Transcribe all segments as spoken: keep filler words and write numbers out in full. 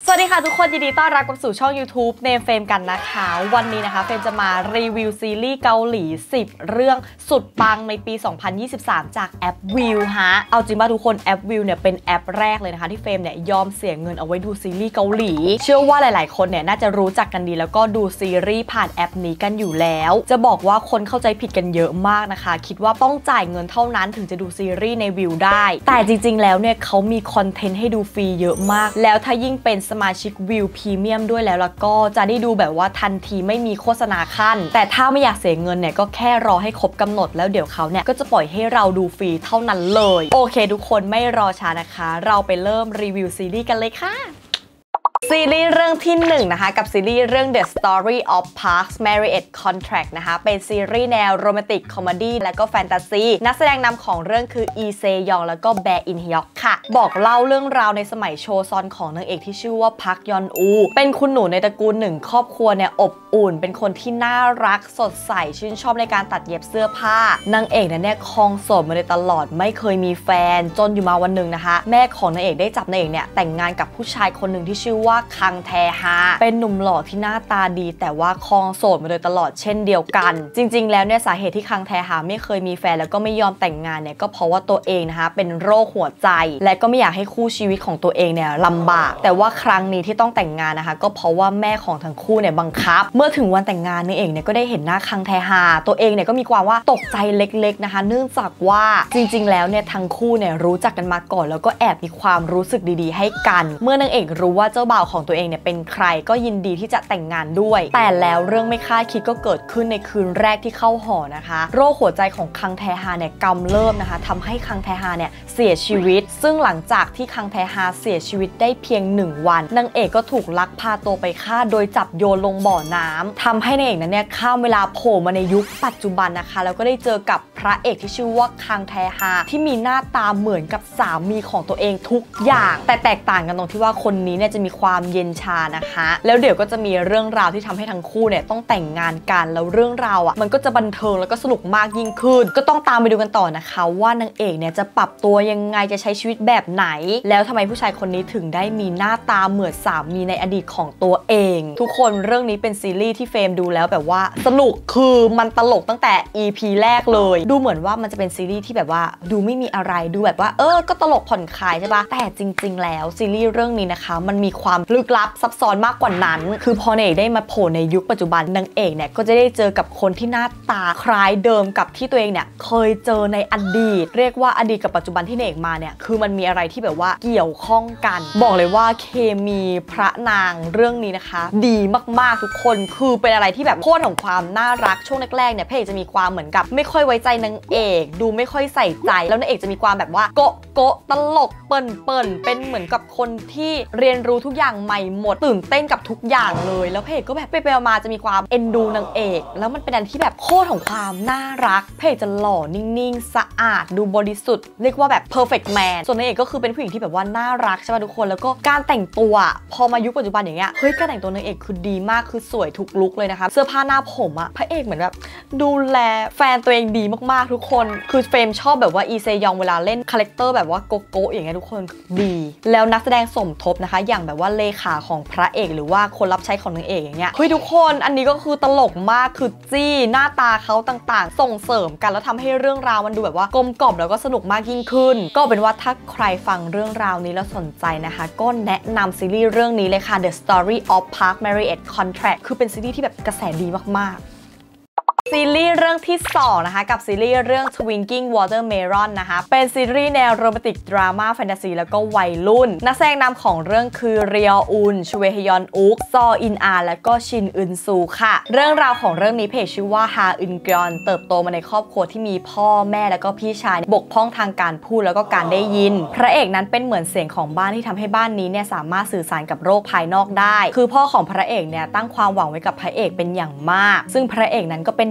สวัสดีค่ะทุกคนยินดีต้อนรับเข้าสู่ช่อง YouTube เนมเฟรมกันนะคะวันนี้นะคะเฟรมจะมารีวิวซีรีส์เกาหลีสิบเรื่องสุดปังในปี สองพันยี่สิบสาม จากแอปวิวฮะเอาจริงว่าทุกคนแอปวิวเนี่ยเป็นแอปแรกเลยนะคะที่เฟรมเนี่ยยอมเสียเงินเอาไว้ดูซีรีส์เกาหลีเชื่อว่าหลายๆคนเนี่ยน่าจะรู้จักกันดีแล้วก็ดูซีรีส์ผ่านแอปนี้กันอยู่แล้วจะบอกว่าคนเข้าใจผิดกันเยอะมากนะคะคิดว่าต้องจ่ายเงินเท่านั้นถึงจะดูซีรีส์ในวิวได้แต่จริงๆแล้วเนี่ยเขามีคอนเทนต์ให้ดูฟรีเยอะมากแล้วถ้ายิ่งเป็นสมาชิกวิวพรีเมียมด้วยแล้วแล้วก็จะได้ดูแบบว่าทันทีไม่มีโฆษณาขั้นแต่ถ้าไม่อยากเสียเงินเนี่ยก็แค่รอให้ครบกำหนดแล้วเดี๋ยวเขาเนี่ยก็จะปล่อยให้เราดูฟรีเท่านั้นเลยโอเคทุกคนไม่รอช้านะคะเราไปเริ่มรีวิวซีรีส์กันเลยค่ะซีรีส์เรื่องที่หนึ่งนะคะกับซีรีส์เรื่อง The Story of Park Marriage Contract นะคะเป็นซีรีส์แนวโรแมนติกคอมเมดี้และก็แฟนตาซีนักแสดงนำของเรื่องคืออีเซยองแล้วก็แบอินฮยอกค่ะบอกเล่าเรื่องราวในสมัยโชซอนของนางเอกที่ชื่อว่าพักยอนอูเป็นคุณหนูในตระกูลหนึ่งครอบครัวเนี่ยอบอุ่นเป็นคนที่น่ารักสดใสชื่นชอบในการตัดเย็บเสื้อผ้านางเอกเนี่ยครองโสดมาโดยตลอดไม่เคยมีแฟนจนอยู่มาวันหนึ่งนะคะแม่ของนางเอกได้จับนางเอกเนี่ยแต่งงานกับผู้ชายคนหนึ่งที่ชื่อว่าคังแทฮาเป็นหนุ่มหล่อที่หน้าตาดีแต่ว่าครองโสดมาโดยตลอดเช่นเดียวกันจริงๆแล้วเนี่ยสาเหตุที่คังแทฮาไม่เคยมีแฟนแล้วก็ไม่ยอมแต่งงานเนี่ยก็เพราะว่าตัวเองนะคะเป็นโรคหัวใจและก็ไม่อยากให้คู่ชีวิตของตัวเองเนี่ยลำบากแต่ว่าครั้งนี้ที่ต้องแต่งงานนะคะก็เพราะว่าแม่ของทั้งคู่เนี่ยบังคับเมื่อถึงวันแต่งงานนี่เองเนี่ยก็ได้เห็นหน้าคังแทฮาตัวเองเนี่ยก็มีความว่าตกใจเล็กๆนะคะเนื่องจากว่าจริงๆแล้วเนี่ยทั้งคู่เนี่ยรู้จักกันมาก่อนแล้วก็แอบมีความรู้สึกดีๆให้กันเมื่อนางเอกรู้ว่าเจ้าบ่าวของตัวเองเนี่ยเป็นใครก็ยินดีที่จะแต่งงานด้วยแต่แล้วเรื่องไม่คาดคิดก็เกิดขึ้นในคืนแรกที่เข้าหอนะคะโรคหัวใจของคังแทฮาเนี่ยกำเริบนะคะทำให้คังแทฮาเนี่ยเสียชีวิตซึ่งหลังจากที่คังแทฮาเสียชีวิตได้เพียงหนึ่งวันนางเอกก็ถูกลักพาตัวไปฆ่าโดยจับโยนลงบ่อน้ำทำให้นางเอกนั้นเนี่ยข้ามเวลาโผล่มาในยุคปัจจุบันนะคะแล้วก็ได้เจอกับพระเอกที่ชื่อว่าคังแทฮาที่มีหน้าตาเหมือนกับสามีของตัวเองทุกอย่างแต่แตกต่างกันตรงที่ว่าคนนี้เนี่ยจะมีความเย็นชานะคะแล้วเดี๋ยวก็จะมีเรื่องราวที่ทำให้ทั้งคู่เนี่ยต้องแต่งงานกันแล้วเรื่องราวอ่ะมันก็จะบันเทิงแล้วก็สนุกมากยิ่งขึ้นก็ต้องตามไปดูกันต่อนะคะว่านางเอกเนี่ยจะปรับตัวยังไงจะใช้ชีวิตแบบไหนแล้วทำไมผู้ชายคนนี้ถึงได้มีหน้าตาเหมือนสามีในอดีตของตัวเองทุกคนเรื่องนี้เป็นซีรีส์ที่เฟรมดูแล้วแบบว่าสนุกคือมันตลกตั้งแต่ อี พี แรกเลยดูเหมือนว่ามันจะเป็นซีรีส์ที่แบบว่าดูไม่มีอะไรดูแบบว่าเออก็ตลกผ่อนคลายใช่ปะแต่จริงๆแล้วซีรีส์เรื่องนี้นะคะมันมีความลึกลับซับซ้อนมากกว่านั้นคือพอนางเอกได้มาโผล่ในยุคปัจจุบันนางเอกเนี่ยก็จะได้เจอกับคนที่หน้าตาคล้ายเดิมกับที่ตัวเองเนี่ยเคยเจอในอดีตเรียกว่าอดีตกับปัจจุบันที่นางเอกมาเนี่ยคือมันมีอะไรที่แบบว่าเกี่ยวข้องกันบอกเลยว่าเคมีพระนางเรื่องนี้นะคะดีมากๆทุกคนคือเป็นอะไรที่แบบโคตรของความน่ารักช่วงแรกๆเนี่ยพระเอกจะมีความเหมือนกับไม่ค่อยไว้ใจนางเอกดูไม่ค่อยใส่ใจแล้วนางเอกจะมีความแบบว่าโกะโกะตลกเปิ่นเปิ่นเป็นเหมือนกับคนที่เรียนรู้ทุกอย่างใหม่หมดตื่นเต้นกับทุกอย่างเลยแล้วพระเอกก็แบบไปไปมาจะมีความเอ็นดูนางเอกแล้วมันเป็นอันที่แบบโคตรของความน่ารักพระเอกจะหล่อนิ่งๆสะอาดดูบริสุทธิ์เรียกว่าแบบ perfect man ส่วนนางเอกก็คือเป็นผู้หญิงที่แบบว่าน่ารักใช่ไหมทุกคนแล้วก็การแต่งตัวพอมายุคปัจจุบันอย่างเงี้ยเฮ้ยการแต่งตัวนางเอกคือดีมากคือสวยทุกลุคเลยนะคะเสื้อผ้าหน้าผมอะพระเอกเหมือนแบบดูแลแฟนตัวเองดีมากๆทุกคนคือเฟรมชอบแบบว่าอีเซยองเวลาเล่นคาแรคเตอร์แบบว่าโกโก้อย่างเงี้ยทุกคนดีแล้วนักแสดงสมทบนะคะอย่างแบบว่าเลขาของพระเอกหรือว่าคนรับใช้ของนางเอกอย่างเงี้ยเฮ้ยทุกคนอันนี้ก็คือตลกมากคือจี้หน้าตาเขาต่างๆส่งเสริมกันแล้วทำให้เรื่องราวมันดูแบบว่ากลมกล่อมแล้วก็สนุกมากยิ่งขึ้นก็เป็นว่าถ้าใครฟังเรื่องราวนี้แล้วสนใจนะคะก็แนะนำซีรีส์เรื่องนี้เลยค่ะ The Story of Park Marriage Contract คือเป็นซีรีส์ที่แบบกระแสดีมากๆซีรีส์เรื่องที่สองนะคะกับซีรีส์เรื่อง Twinkling Watermelon นะคะเป็นซีรีส์แนวโรแมนติกดราม่าแฟนตาซีแล้วก็วัยรุ่นนักแสดงนำของเรื่องคือเรียวอุนชเวฮยอนอุกซออินอาและก็ชินอึนซูค่ะเรื่องราวของเรื่องนี้เพจชื่อว่าฮาอึนกยอนเติบโตมาในครอบครัวที่มีพ่อแม่แล้วก็พี่ชายบกพร่องทางการพูดแล้วก็การได้ยินพระเอกนั้นเป็นเหมือนเสียงของบ้านที่ทำให้บ้านนี้เนี่ยสามารถสื่อสารกับโลกภายนอกได้คือพ่อของพระเอกเนี่ยตั้งความหวังไว้กับพระเอกเป็นอย่างมากซึ่งพระเอกนั้นก็เป็นเ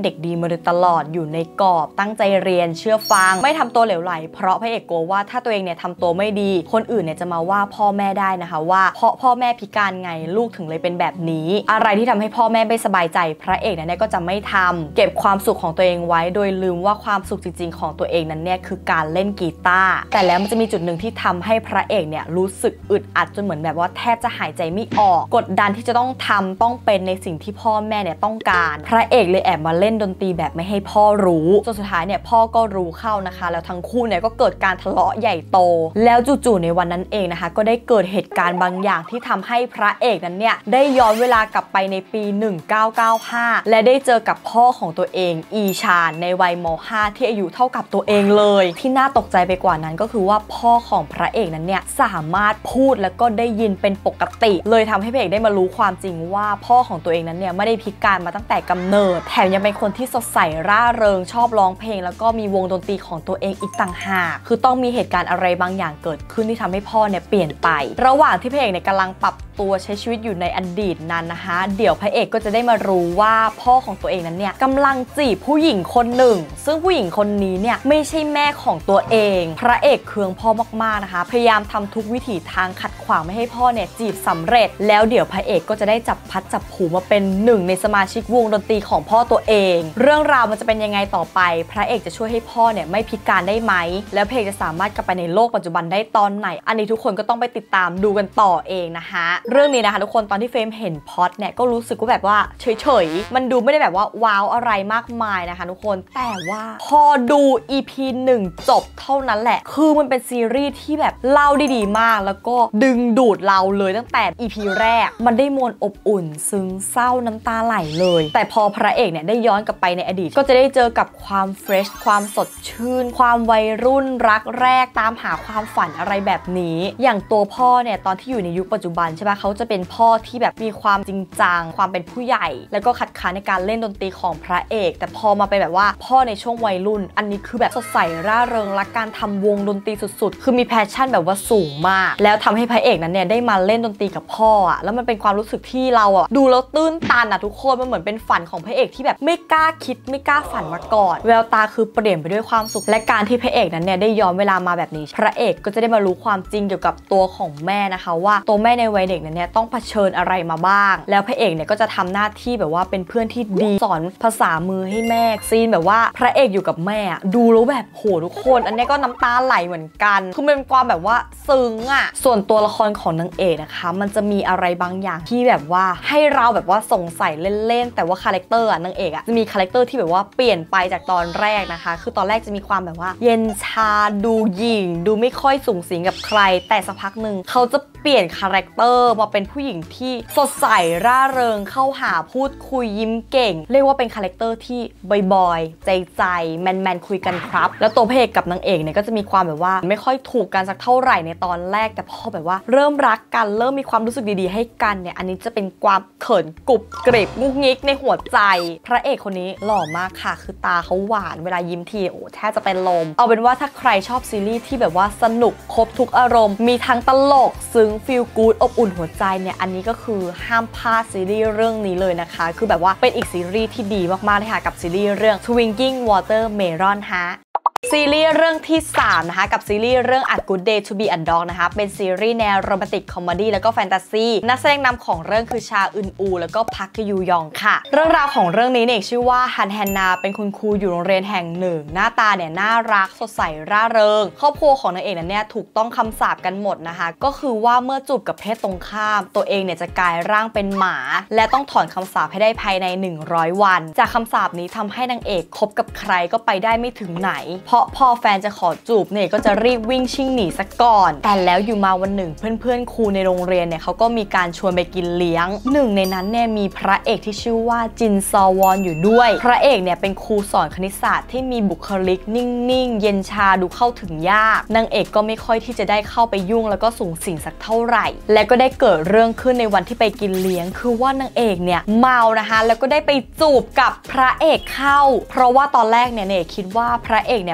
เด็กดีมาโดยตลอดอยู่ในกรอบตั้งใจเรียนเชื่อฟังไม่ทำตัวเหลวไหลเพราะพระเอกกลัวว่าถ้าตัวเองเนี่ยทำตัวไม่ดีคนอื่นเนี่ยจะมาว่าพ่อแม่ได้นะคะว่าเพราะพ่อแม่พิการไงลูกถึงเลยเป็นแบบนี้อะไรที่ทำให้พ่อแม่ไม่สบายใจพระเอกเนี่ยก็จะไม่ทำเก็บความสุขของตัวเองไว้โดยลืมว่าความสุขจริงๆของตัวเองนั้นเนี่ยคือการเล่นกีตาร์แต่แล้วมันจะมีจุดหนึ่งที่ทำให้พระเอกเนี่ยรู้สึกอึดอัดจนเหมือนแบบว่าแทบจะหายใจไม่ออกกดดันที่จะต้องทำต้องเป็นในสิ่งที่พ่อแม่เนี่ยต้องการพระเอกเลยแอบมาเล่นดนตรีแบบไม่ให้พ่อรู้จนสุดท้ายเนี่ยพ่อก็รู้เข้านะคะแล้วทั้งคู่เนี่ยก็เกิดการทะเลาะใหญ่โตแล้วจู่ๆในวันนั้นเองนะคะก็ได้เกิดเหตุการณ์บางอย่างที่ทำให้พระเอกนั้นเนี่ยได้ย้อนเวลากลับไปในปีหนึ่งเก้าเก้าห้าและได้เจอกับพ่อของตัวเองอีชานในวัยม.ห้า ที่อายุเท่ากับตัวเองเลยที่น่าตกใจไปกว่านั้นก็คือว่าพ่อของพระเอกนั้นเนี่ยสามารถพูดแล้วก็ได้ยินเป็นปกติเลยทำให้พระเอกได้มารู้ความจริงว่าพ่อของตัวเองนั้นเนี่ยไม่ได้พิการมาตั้งแต่กำเนิดแถมยังเป็นคนที่สดใสร่าเริงชอบร้องเพลงแล้วก็มีวงดนตรีของตัวเองอีกต่างหากคือต้องมีเหตุการณ์อะไรบางอย่างเกิดขึ้นที่ทำให้พ่อเนี่ยเปลี่ยนไประหว่างที่พระเอกเนี่ยกำลังปรับตัวใช้ชีวิตอยู่ในอดีตนั้นนะคะเดี๋ยวพระเอกก็จะได้มารู้ว่าพ่อของตัวเองนั้นเนี่ยกำลังจีบผู้หญิงคนหนึ่งซึ่งผู้หญิงคนนี้เนี่ยไม่ใช่แม่ของตัวเองพระเอกเคืองพ่อมากๆนะคะพยายามทำทุกวิถีทางขัดขวางไม่ให้พ่อเนี่ยจีบสำเร็จแล้วเดี๋ยวพระเอกก็จะได้จับพัดจับผูมาเป็นหนึ่งในสมาชิกวงดนตรีของพ่อตัวเองเรื่องราวมันจะเป็นยังไงต่อไปพระเอกจะช่วยให้พ่อเนี่ยไม่พิการได้ไหมแล้วพระเอกจะสามารถกลับไปในโลกปัจจุบันได้ตอนไหนอันนี้ทุกคนก็ต้องไปติดตามดูกันต่อเองนะคะเรื่องนี้นะคะทุกคนตอนที่เฟรมเห็นพล็อตเนี่ยก็รู้สึกว่าแบบว่าเฉยๆมันดูไม่ได้แบบว่าว้าวอะไรมากมายนะคะทุกคนแต่ว่าพอดู อี พี หนึ่งจบเท่านั้นแหละคือมันเป็นซีรีส์ที่แบบเล่าได้ดีมากแล้วก็ดึงดูดเราเลยตั้งแต่ อี พี แรกมันได้มวลอบอุ่นซึ้งเศร้าน้ำตาไหลเลยแต่พอพระเอกเนี่ยได้ย้อนกลับไปในอดีตก็จะได้เจอกับความเฟรชความสดชื่นความวัยรุ่นรักแรกตามหาความฝันอะไรแบบนี้อย่างตัวพ่อเนี่ยตอนที่อยู่ในยุคปัจจุบันใช่ปะเขาจะเป็นพ่อที่แบบมีความจริงจังความเป็นผู้ใหญ่แล้วก็ขัดขืนในการเล่นดนตรีของพระเอกแต่พอมาเป็นแบบว่าพ่อในช่วงวัยรุ่นอันนี้คือแบบสดใสร่าเริงรักการทำวงดนตรีสุดๆคือมีแพชชั่นแบบว่าสูงมากแล้วทำให้พระเอกนั้นเนี่ยได้มาเล่นดนตรีกับพ่ออะแล้วมันเป็นความรู้สึกที่เราอะดูแล้วตื้นตันอะทุกคนมันเหมือนเป็นฝันของพระเอกที่แบบไม่กล้าคิดไม่กล้าฝันมาก่อนแววตาคือเปลี่ยนไปด้วยความสุขและการที่พระเอกนั้นเนี่ยได้ย้อนเวลามาแบบนี้พระเอกก็จะได้มารู้ความจริงเกี่ยวกับตัวของแม่นะคะว่าตัวแม่ในวัยเด็กนั้นเนี่ยต้องเผชิญอะไรมาบ้างแล้วพระเอกเนี่ยก็จะทำหน้าที่แบบว่าเป็นเพื่อนที่ดีสอนภาษามือให้แม่ซีนแบบว่าพระเอกอยู่กับแม่ดูแล้วแบบโหทุกคนอันนี้ก็น้ำตาไหลเหมือนกันคือมันเป็นความแบบว่าซึ้งอ่ะส่วนตัวละครของนางเอกนะคะมันจะมีอะไรบางอย่างที่แบบว่าให้เราแบบว่าสงสัยเล่นๆแต่ว่าคาแรคเตอร์นางเอกอ่ะจะมีคาแรคเตอร์ที่แบบว่าเปลี่ยนไปจากตอนแรกนะคะคือตอนแรกจะมีความแบบว่าเย็นชาดูหยิ่งดูไม่ค่อยสูงสิงกับใครแต่สักพักหนึ่งเขาจะเปลี่ยนคาแรคเตอร์มาเป็นผู้หญิงที่สดใสร่าเริงเข้าหาพูดคุยยิ้มเก่งเรียกว่าเป็นคาแรคเตอร์ที่บอยๆใจใจแมนแมนคุยกันครับแล้วตัวพระเอกกับนางเอกเนี่ยก็จะมีความแบบว่าไม่ค่อยถูกกันสักเท่าไหร่ในตอนแรกแต่พอแบบว่าเริ่มรักกันเริ่มมีความรู้สึกดีๆให้กันเนี่ยอันนี้จะเป็นความเขินกรุบกริบงุกงิกในหัวใจพระเอกคนนี้หล่อมากค่ะคือตาเขาหวานเวลายิ้มทีโอ้แทบจะเป็นลมเอาเป็นว่าถ้าใครชอบซีรีส์ที่แบบว่าสนุกครบทุกอารมณ์มีทั้งตลกซึ้งฟีลกู๊ดอบอุ่นหัวใจเนี่ยอันนี้ก็คือห้ามพลาดซีรีส์เรื่องนี้เลยนะคะคือแบบว่าเป็นอีกซีรีส์ที่ดีมากๆเลยค่ะกับซีรีส์เรื่อง Twinkling Watermelon ฮะซีรีส์เรื่องที่สามนะคะกับซีรีส์เรื่อง A Good Day to Be a Dog นะคะเป็นซีรีส์แนวโรแมนติกคอมเมดี้แล้วก็แฟนตาซีนักแสดงนำของเรื่องคือชาอึนอูแล้วก็พักกยูยองค่ะเรื่องราวของเรื่องนี้เนี่ยชื่อว่าฮันแฮนนาเป็นคุณครูอยู่โรงเรียนแห่งหนึ่งหน้าตาเนี่ยน่ารักสดใสร่าเริงครอบครัวของนางเอกนั้นเนี่ยถูกต้องคำสาปกันหมดนะคะก็คือว่าเมื่อจูบกับเพศตรงข้ามตัวเองเนี่ยจะกลายร่างเป็นหมาและต้องถอนคำสาปให้ได้ภายในหนึ่งร้อยวันจากคำสาปนี้ทำให้นางเอกคบกับใครก็ไปได้ไม่ถึงไหนเพราะพอแฟนจะขอจูบเนี่ยก็จะรีบวิ่งชิ่งหนีซะก่อนแต่แล้วอยู่มาวันหนึ่งเพื่อนๆครูในโรงเรียนเนี่ยเขาก็มีการชวนไปกินเลี้ยงหนึ่งในนั้นเนี่ยมีพระเอกที่ชื่อว่าจินซอวอนอยู่ด้วยพระเอกเนี่ยเป็นครูสอนคณิตศาสตร์ที่มีบุคลิกนิ่งๆเย็นชาดูเข้าถึงยากนางเอกก็ไม่ค่อยที่จะได้เข้าไปยุ่งแล้วก็สูงสิงสักเท่าไหร่และก็ได้เกิดเรื่องขึ้นในวันที่ไปกินเลี้ยงคือว่านางเอกเนี่ยเมานะคะแล้วก็ได้ไปจูบกับพระเอกเข้าเพราะว่าตอนแรกเนี่ยเนยคิดว่าพระเอกเนี่ย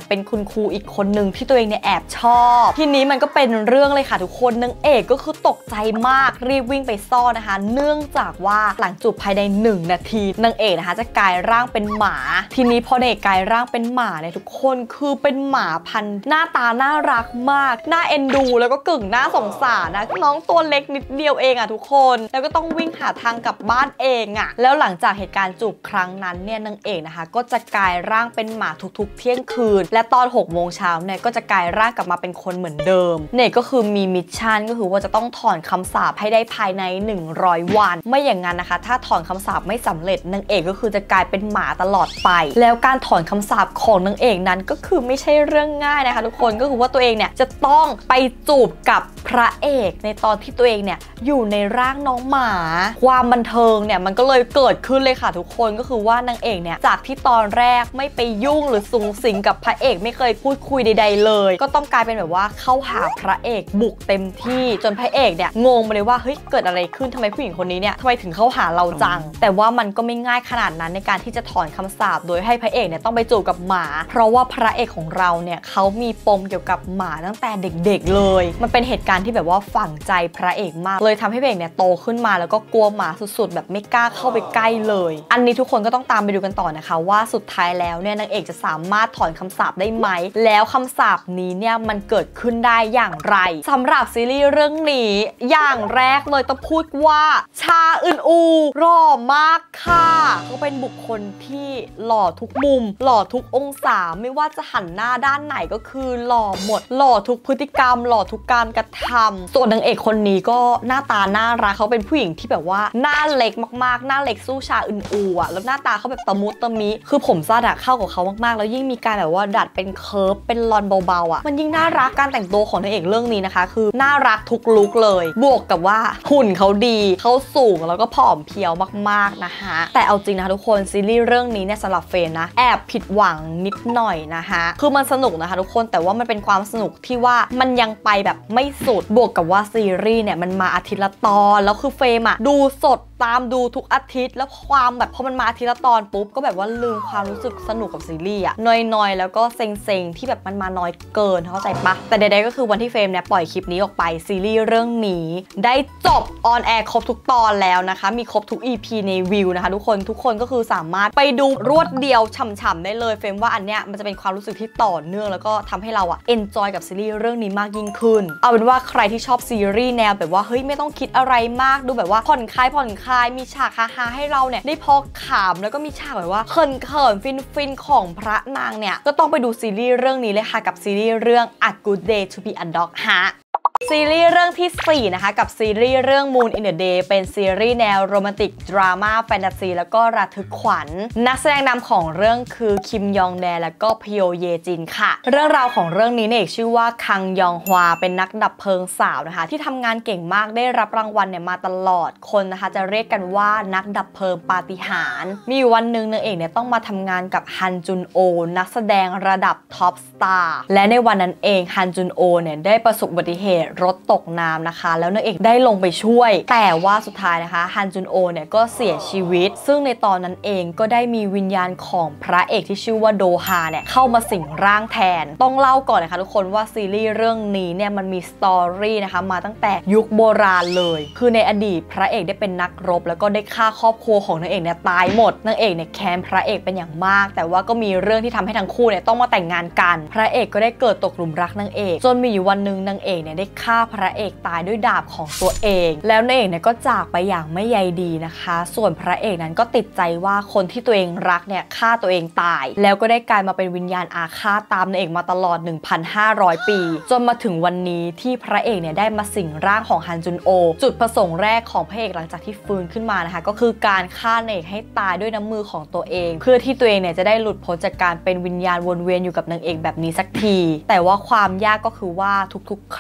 เนี่ยเป็นคุณครูอีกคนหนึ่งที่ตัวเองเนี่ยแอบชอบทีนี้มันก็เป็นเรื่องเลยค่ะทุกคนนางเอกก็คือตกใจมากรีบวิ่งไปซ่อนนะคะเนื่องจากว่าหลังจูบภายในหนึ่งนาทีนางเอกนะคะจะกลายร่างเป็นหมาทีนี้พอนางเอกกลายร่างเป็นหมาเนี่ยทุกคนคือเป็นหมาพันธุ์หน้าตาน่ารักมากน่าเอ็นดูแล้วก็กึ่งน่าสงสารนะน้องตัวเล็กนิดเดียวเองอ่ะทุกคนแล้วก็ต้องวิ่งหาทางกลับบ้านเองอ่ะแล้วหลังจากเหตุการณ์จูบครั้งนั้นเนี่ยนางเอกนะคะก็จะกลายร่างเป็นหมาทุกๆเที่ยงคืนและตอนหกโมงเช้าเนี่ยก็จะกลายร่างกลับมาเป็นคนเหมือนเดิมเนี่ยก็คือมีมิชชั่นก็คือว่าจะต้องถอนคำสาปให้ได้ภายในหนึ่งร้อยวันไม่อย่างนั้นนะคะถ้าถอนคำสาปไม่สำเร็จนางเอกก็คือจะกลายเป็นหมาตลอดไปแล้วการถอนคำสาปของนางเอกนั้นก็คือไม่ใช่เรื่องง่ายนะคะทุกคนก็คือว่าตัวเองเนี่ยจะต้องไปจูบกับพระเอกในตอนที่ตัวเองเนี่ยอยู่ในร่างน้องหมาความบันเทิงเนี่ยมันก็เลยเกิดขึ้นเลยค่ะทุกคนก็คือว่านางเอกเนี่ยจากที่ตอนแรกไม่ไปยุ่งหรือสุงสิงกับพระเอกไม่เคยพูดคุยใดๆเลยก็ต้องกลายเป็นแบบว่าเข้าหาพระเอกบุกเต็มที่จนพระเอกเนี่ยงงไปเลยว่าเฮ้ยเกิดอะไรขึ้นทำไมผู้หญิงคนนี้เนี่ยทำไมถึงเข้าหาเราจังแต่ว่ามันก็ไม่ง่ายขนาดนั้นในการที่จะถอนคำสาปโดยให้พระเอกเนี่ยต้องไปจูบกับหมาเพราะว่าพระเอกของเราเนี่ยเขามีปมเกี่ยวกับหมาตั้งแต่เด็กๆเลยมันเป็นเหตุการณ์ที่แบบว่าฝังใจพระเอกมากเลยทำให้พระเอกเนี่ยโตขึ้นมาแล้วก็กลัวหมาสุดๆแบบไม่กล้าเข้าไปใกล้เลยอันนี้ทุกคนก็ต้องตามไปดูกันต่อนะคะว่าสุดท้ายแล้วเนี่ยนางเอกจะสามารถถอนคำสาปได้ไหมแล้วคำสาปนี้เนี่ยมันเกิดขึ้นได้อย่างไรสำหรับซีรีส์เรื่องนี้อย่างแรกเลยต้องพูดว่าชาอึนอูหล่อมากค่ะเขาเป็นบุคคลที่หล่อทุกมุมหล่อทุกองศาไม่ว่าจะหันหน้าด้านไหนก็คือหล่อหมดหล่อทุกพฤติกรรมหล่อทุกการกระทำส่วนนางเอกคนนี้ก็หน้าตาน่ารักเขาเป็นผู้หญิงที่แบบว่าหน้าเล็กมากๆหน้าเล็กสู้ชาอึนอูอ่ะแล้วหน้าตาเขาแบบตะมุตะมิคือผมสั้นอะเข้ากับเขามากๆแล้วยิ่งมีการแบบว่าดัดเป็นเคิร์ฟเป็นลอนเบาๆอ่ะมันยิ่งน่ารักการแต่งตัวของนางเอกเรื่องนี้นะคะคือน่ารักทุกลุคเลยบวกกับว่าหุ่นเขาดีเขาสูงแล้วก็ผอมเพรียวมากๆนะคะแต่เอาจริงนะคะทุกคนซีรีส์เรื่องนี้เนี่ยสำหรับเฟนนะแอบผิดหวังนิดหน่อยนะคะคือมันสนุกนะคะทุกคนแต่ว่ามันเป็นความสนุกที่ว่ามันยังไปแบบไม่สุดบวกกับว่าซีรีส์เนี่ยมันมาอาทิตย์ละตอนแล้วคือเฟรมอะดูสดตามดูทุกอาทิตย์แล้วความแบบพอมันมาอาทิตย์ละตอนปุ๊บก็แบบว่าลืมความรู้สึกสนุกกับซีรีส์อะน้อยๆแล้วก็เซ็งๆที่แบบมันมาน้อยเกินเข้าใจปะแต่ใดๆก็คือวันที่เฟรมเนี่ยปล่อยคลิปนี้ออกไปซีรีส์เรื่องนี้ได้จบออนแอร์ครบทุกตอนแล้วนะคะมีครบทุก อี พี ในวิวนะคะทุกคนทุกคนก็คือสามารถไปดูรวดเดียวฉ่ำๆได้เลยเฟรมว่าอันเนี้ยมันจะเป็นความรู้สึกที่ต่อเนื่องแล้วก็ทำให้เราอะเอนจอยกับซีรีส์เรื่องนี้มากยิ่งขึ้นเอาเป็นว่าใครที่ชอบซีรีส์แนวแบบว่าเฮ้ยไม่ต้องคิดอะไรมากดูแบบว่าผ่อนคลายผ่อนคลายมีฉากฮาๆให้เราเนี่ยได้พอขำแล้วก็มีฉากแบบว่าเขินเขินฟินฟินของพระนางเนี่ยก็ต้องไปดูซีรีส์เรื่องนี้เลยค่ะกับซีรีส์เรื่อง A Good Day to Be a Dog ฮะซีรีส์เรื่องที่สี่นะคะกับซีรีส์เรื่อง Moon in the Day เป็นซีรีส์แนวโรแมนติกดราม่าแฟนตาซีแล้วก็ระทึกขวัญนักแสดงนำของเรื่องคือคิมยองแดและก็พโยเยจินค่ะเรื่องราวของเรื่องนี้เนี่ยชื่อว่าคังยองฮวาเป็นนักดับเพลิงสาวนะคะที่ทำงานเก่งมากได้รับรางวัลเนี่ยมาตลอดคนนะคะจะเรียกกันว่านักดับเพลิงปาฏิหาริย์มีวันหนึ่งนางเอกเนี่ยต้องมาทำงานกับฮันจุนโอนักแสดงระดับท็อปสตาร์และในวันนั้นเองฮันจุนโอเนี่ยได้ประสบอุบัติเหตุรถตกน้ำนะคะแล้วนางเอกได้ลงไปช่วยแต่ว่าสุดท้ายนะคะฮันจุนโอเนี่ยก็เสียชีวิตซึ่งในตอนนั้นเองก็ได้มีวิญญาณของพระเอกที่ชื่อว่าโดฮาเนี่ยเข้ามาสิงร่างแทนต้องเล่าก่อนนะคะทุกคนว่าซีรีส์เรื่องนี้เนี่ยมันมีสตอรี่นะคะมาตั้งแต่ยุคโบราณเลยคือในอดีตพระเอกได้เป็นนักรบแล้วก็ได้ฆ่าครอบครัวของนางเอกเนี่ยตายหมดนางเอกเนี่ยแค้นพระเอกเป็นอย่างมากแต่ว่าก็มีเรื่องที่ทำให้ทั้งคู่เนี่ยต้องมาแต่งงานกันพระเอกก็ได้เกิดตกหลุมรักนางเอกจนมีอยู่วันหนึ่งนางเอกเนี่ยได้ฆ่าพระเอกตายด้วยดาบของตัวเองแล้วนางเอกเนี่ยก็จากไปอย่างไม่ใยดีนะคะส่วนพระเอกนั้นก็ติดใจว่าคนที่ตัวเองรักเนี่ยฆ่าตัวเองตายแล้วก็ได้กลายมาเป็นวิญญาณอาฆาตตามนางเอกมาตลอด หนึ่งพันห้าร้อย ปีจนมาถึงวันนี้ที่พระเอกเนี่ยได้มาสิงร่างของฮันจุนโอจุดประสงค์แรกของพระเอกหลังจากที่ฟื้นขึ้นมานะคะก็คือการฆ่านางเอกให้ตายด้วยน้ำมือของตัวเองเพื่อที่ตัวเองเนี่ยจะได้หลุดพ้นจากการเป็นวิญญาณวนเวียนอยู่กับนางเอกแบบนี้สักทีแต่ว่าความยากก็คือว่าทุกๆครั้งที่พ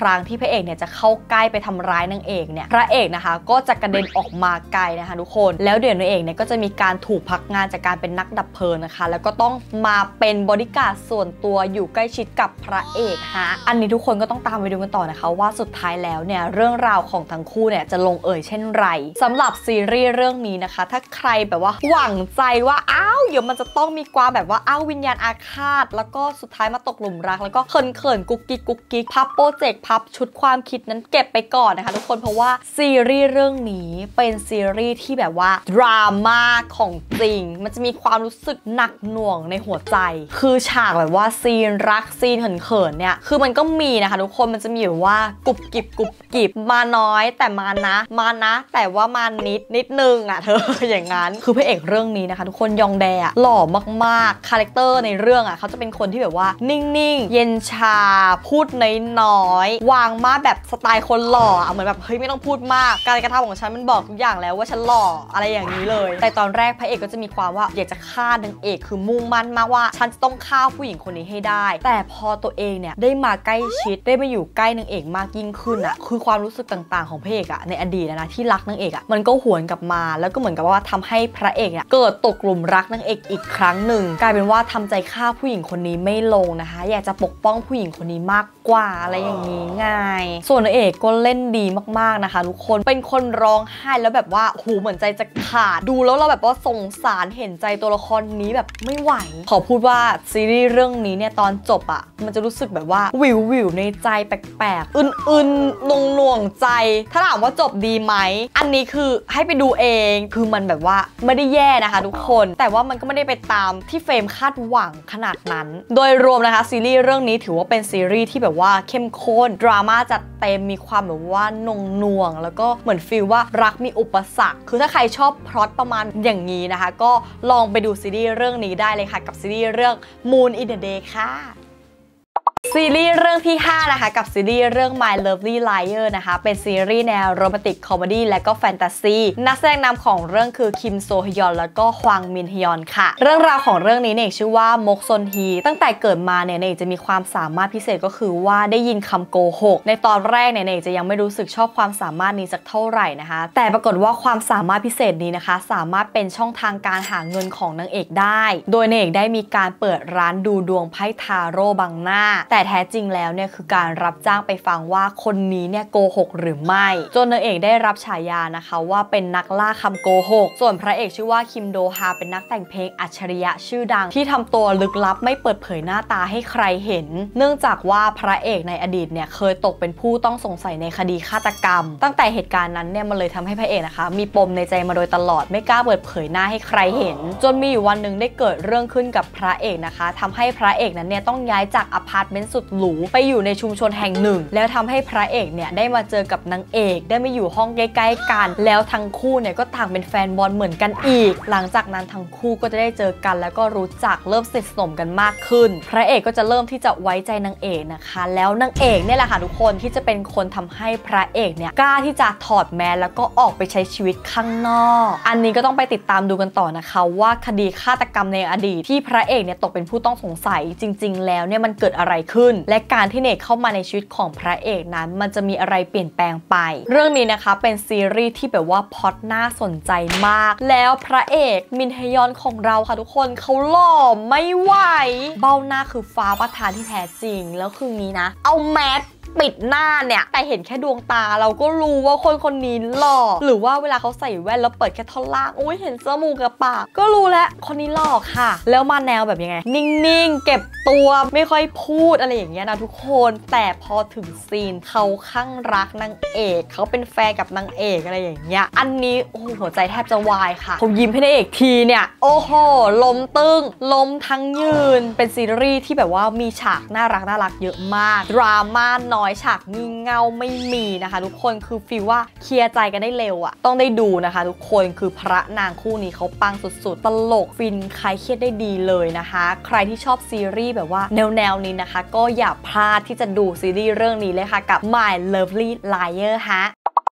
พระเอกเนี่ยจะเข้าใกล้ไปทำร้ายนางเอกเนี่ยพระเอกนะคะก็จะกระเด็นออกมาไกลนะคะทุกคนแล้วเดี๋ยวนางเอกเนี่ยก็จะมีการถูกพักงานจากการเป็นนักดับเพลิงนะคะแล้วก็ต้องมาเป็นบอดี้การ์ดส่วนตัวอยู่ใกล้ชิดกับพระเอกฮะอันนี้ทุกคนก็ต้องตามไปดูกันต่อนะคะว่าสุดท้ายแล้วเนี่ยเรื่องราวของทั้งคู่เนี่ยจะลงเอยเช่นไรสำหรับซีรีส์เรื่องนี้นะคะถ้าใครแบบว่าหวังใจว่าอ้าวเดี๋ยวมันจะต้องมีความแบบว่าอ้าววิญญาณอาฆาตแล้วก็สุดท้ายมาตกหลุมรักแล้วก็เขินเขินกุ๊กกิ๊กกุ๊กกิ๊กพับโปรเจกต์พับชุดความคิดนั้นเก็บไปก่อนนะคะทุกคนเพราะว่าซีรีส์เรื่องนี้เป็นซีรีส์ที่แบบว่าดราม่าของจริงมันจะมีความรู้สึกหนักหน่วงในหัวใจคือฉากแบบว่าซีนรักซีนเขินๆเนี่ยคือมันก็มีนะคะทุกคนมันจะมีแบบว่ากุบกิบกุบกิบมาน้อยแต่มานะมานะแต่ว่ามานิดนิดนึงอ่ะเธอ อย่างนั้นคือพระเอกเรื่องนี้นะคะทุกคนยองแดอะหล่อมากๆคาแรคเตอร์ในเรื่องอ่ะเขาจะเป็นคนที่แบบว่านิ่งๆเย็นชาพูดน้อยๆวางมาแบบสไตล์คนหล่อเหมือนแบบเฮ้ยไม่ต้องพูดมากการกระทำของฉันมันบอกทุกอย่างแล้วว่าฉันหล่ออะไรอย่างนี้เลยแต่ตอนแรกพระเอกก็จะมีความว่าอยากจะฆ่านางเอกคือมุ่งมั่นมากว่าฉันจะต้องฆ่าผู้หญิงคนนี้ให้ได้แต่พอตัวเองเนี่ยได้มาใกล้ชิดได้มาอยู่ใกล้นางเอกมากยิ่งขึ้นอ่ะคือความรู้สึกต่างๆของพระเอกอ่ะในอดีตนะที่รักนางเอกอ่ะมันก็หวนกลับมาแล้วก็เหมือนกับว่าทำให้พระเอกเนี่ยเกิดตกหลุมรักนางเอกอีกครั้งหนึ่งกลายเป็นว่าทำใจฆ่าผู้หญิงคนนี้ไม่ลงนะคะอยากจะปกป้องผู้หญิงคนนี้มากกว่าอะไรอย่างนี้ไงส่วนนางเอกก็เล่นดีมากๆนะคะทุกคนเป็นคนร้องไห้แล้วแบบว่าหูเหมือนใจจะขาดดูแล้วเราแบบว่าสงสารเห็นใจตัวละครนี้แบบไม่ไหวขอพูดว่าซีรีส์เรื่องนี้เนี่ยตอนจบอ่ะมันจะรู้สึกแบบว่าวิววิวในใจแปลกๆอึนๆนงหน่วงใจถ้าถามว่าจบดีไหมอันนี้คือให้ไปดูเองคือมันแบบว่าไม่ได้แย่นะคะทุกคนแต่ว่ามันก็ไม่ได้ไปตามที่เฟรมคาดหวังขนาดนั้นโดยรวมนะคะซีรีส์เรื่องนี้ถือว่าเป็นซีรีส์ที่แบบว่าเข้มข้นดราม่าจัดเต็มมีความแบบว่านงหน่วงแล้วก็เหมือนฟีลว่ารักมีอุปสรรคคือถ้าใครชอบพล็อตประมาณอย่างนี้นะคะก็ลองไปดูซีรีส์เรื่องนี้ได้เลยค่ะกับซีรีส์เรื่อง Moon in the Day ค่ะซีรีส์เรื่องที่ห้านะคะกับซีรีส์เรื่อง My Lovely Liar นะคะเป็นซีรีส์แนวโรแมนติกคอมเมดี้และก็แฟนตาซีนักแสดงนำของเรื่องคือคิมโซฮยอนแล้วก็ฮวางมินฮยอนค่ะเรื่องราวของเรื่องนี้เนี่ยชื่อว่ามกซนฮีตั้งแต่เกิดมาเนี่ยเนยจะมีความสามารถพิเศษก็คือว่าได้ยินคำโกหกในตอนแรกเนี่ยเนยจะยังไม่รู้สึกชอบความสามารถนี้สักเท่าไหร่นะคะแต่ปรากฏว่าความสามารถพิเศษนี้นะคะสามารถเป็นช่องทางการหาเงินของนางเอกได้โดยนางเอกได้มีการเปิดร้านดูดวงไพ่ทาโร่บังหน้าแต่แท้จริงแล้วเนี่ยคือการรับจ้างไปฟังว่าคนนี้เนี่ยโกหกหรือไม่จนนางเอกได้รับฉายานะคะว่าเป็นนักล่าคำโกหกส่วนพระเอกชื่อว่าคิมโดฮาเป็นนักแต่งเพลงอัจฉริยะชื่อดังที่ทำตัวลึกลับไม่เปิดเผยหน้าตาให้ใครเห็นเนื่องจากว่าพระเอกในอดีตเนี่ยเคยตกเป็นผู้ต้องสงสัยในคดีฆาตกรรมตั้งแต่เหตุการณ์นั้นเนี่ยมันเลยทำให้พระเอกนะคะมีปมในใจมาโดยตลอดไม่กล้าเปิดเผยหน้าให้ใครเห็นจนมีอยู่วันหนึ่งได้เกิดเรื่องขึ้นกับพระเอกนะคะทำให้พระเอกนั้นเนี่ยต้องย้ายจากอพาร์ตเมนต์สุดหรูไปอยู่ในชุมชนแห่งหนึ่งแล้วทำให้พระเอกเนี่ยได้มาเจอกับนางเอกได้มาอยู่ห้องใกล้ๆกันแล้วทั้งคู่เนี่ยก็ต่างเป็นแฟนบอลเหมือนกันอีกหลังจากนั้นทั้งคู่ก็จะได้เจอกันแล้วก็รู้จักเริ่มสนิทสนมกันมากขึ้นพระเอกก็จะเริ่มที่จะไว้ใจนางเอกนะคะแล้วนางเอกเนี่ยแหละค่ะทุกคนที่จะเป็นคนทำให้พระเอกเนี่ยกล้าที่จะถอดแมสแล้วก็ออกไปใช้ชีวิตข้างนอกอันนี้ก็ต้องไปติดตามดูกันต่อนะคะว่าคดีฆาตกรรมในอดีตที่พระเอกเนี่ยตกเป็นผู้ต้องสงสัยจริงๆแล้วเนี่ยมันเกิดอะไรขึ้นและการที่เนกเข้ามาในชีวิตของพระเอกนั้นมันจะมีอะไรเปลี่ยนแปลงไปเรื่องนี้นะคะเป็นซีรีส์ที่แบบว่าพล็อตน่าสนใจมากแล้วพระเอกมินฮยอนของเราค่ะทุกคนเขาหล่อไม่ไหวเบ้าหน้าคือฟ้าประทานที่แท้จริงแล้วคือนี้นะเอาแมสปิดหน้าเนี่ยแต่เห็นแค่ดวงตาเราก็รู้ว่าคนคนนี้หล่อหรือว่าเวลาเขาใส่แว่นแล้วเปิดแค่ท่อนล่างโอ้ยเห็นจมูกกับปากก็รู้แล้วคนนี้หล่อค่ะแล้วมาแนวแบบยังไงนิ่งๆเก็บตัวไม่ค่อยพูดอะไรอย่างเงี้ยนะทุกคนแต่พอถึงซีนเขาข้างรักนางเอกเขาเป็นแฟนกับนางเอกอะไรอย่างเงี้ยอันนี้โอ้โหหัวใจแทบจะวายค่ะเขายิ้มให้นางเอกทีเนี่ยโอ้โหล้มตึ้งล้มทั้งยืนเป็นซีรีส์ที่แบบว่ามีฉากน่ารักน่ารักเยอะมากดราม่าน้อยฉากงี่เง่าไม่มีนะคะทุกคนคือฟีลว่าเคลียร์ใจกันได้เร็วอะต้องได้ดูนะคะทุกคนคือพระนางคู่นี้เขาปังสุดๆตลกฟินคลายเครียดได้ดีเลยนะคะใครที่ชอบซีรีส์แบบว่าแนวๆนี้นะคะก็อย่าพลาดที่จะดูซีรีส์เรื่องนี้เลยค่ะกับ My Lovely Liar ฮะ